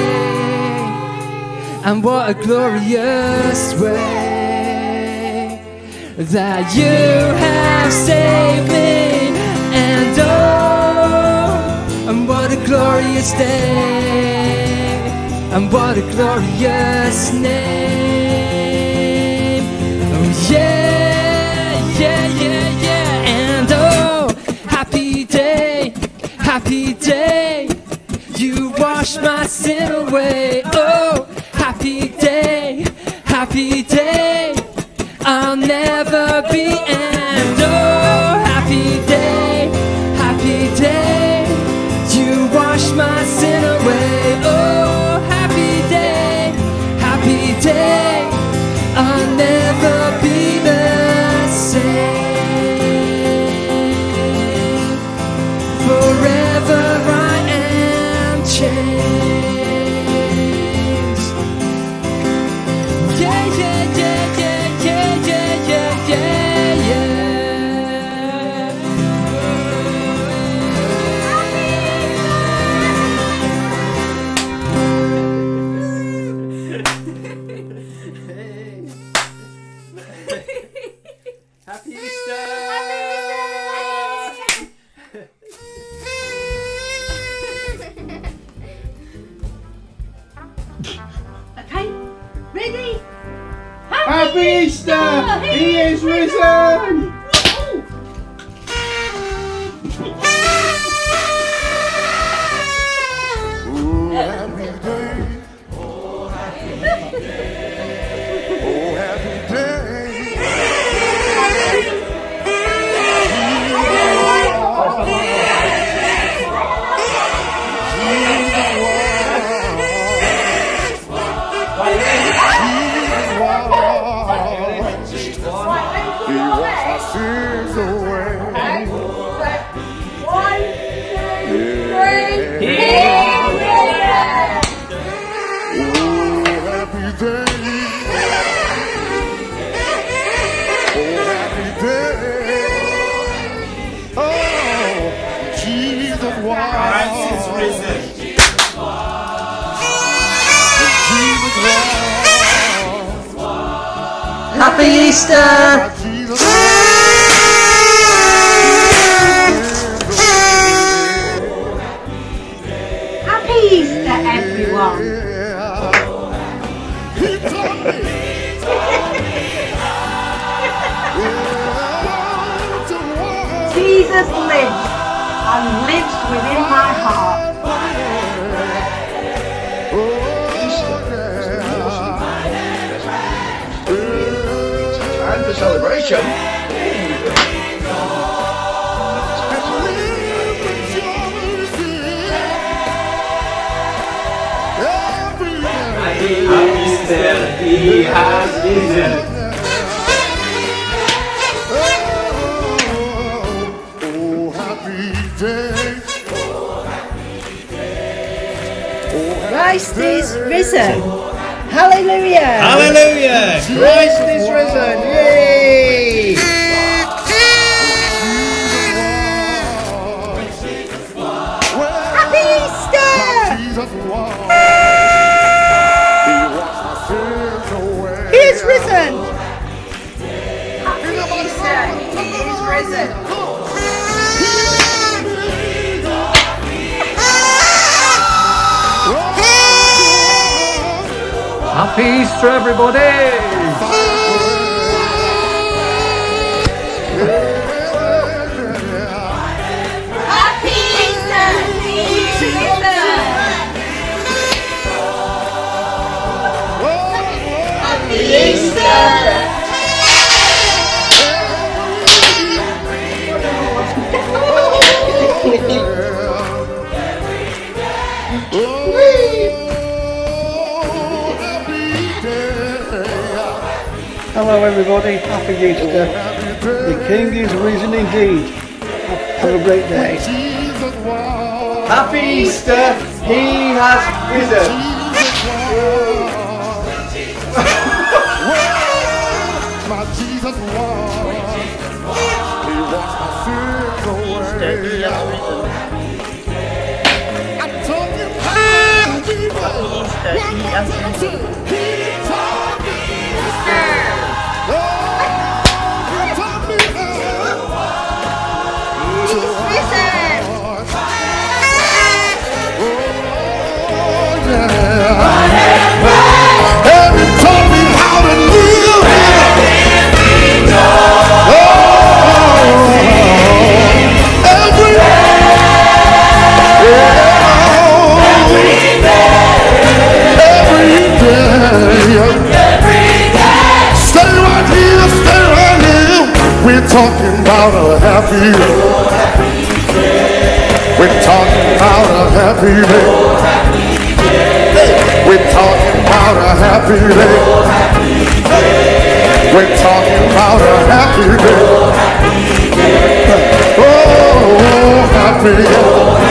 and what a glorious way that you have saved me. And oh, and what a glorious day, and what a glorious name. Oh yeah, yeah, yeah, yeah. And oh, happy day, happy day, you washed my sin away. Oh, happy day, happy day, I'll never be. And oh, happy day, happy day, you washed my sin away. Oh, happy day, happy day, I'll never be the same. Forever I am changed. Yeah, yeah, yeah, yeah, yeah, yeah, yeah, yeah, yeah.
Happy Easter!
Okay, ready?
Happy Easter! He is risen! Oh, happy day. Oh, happy day. He washed my sins away.
One, two, three.
Oh, happy day. Oh, happy day. Oh, Jesus was.
Christ is risen.
Jesus was.
Happy Easter!
Happy Easter, everyone. Jesus lives and lives within my heart.
Time for celebration.
Happy Easter, he has risen.
Oh, happy day.
Christ is risen. Hallelujah.
Hallelujah! Christ is risen! Yay!
Happy Easter. He is risen. Happy Easter. He is risen.
Happy Easter, everybody!
Hello everybody, happy Easter. The King is risen indeed. Have a great day.
Happy Easter, he has risen. My Jesus won. He washed my sins away. I told you happy Easter, he has risen. We're talking about a happy day. We're talking about a happy day. We're talking about a happy day. We're talking about a happy day. Oh, happy.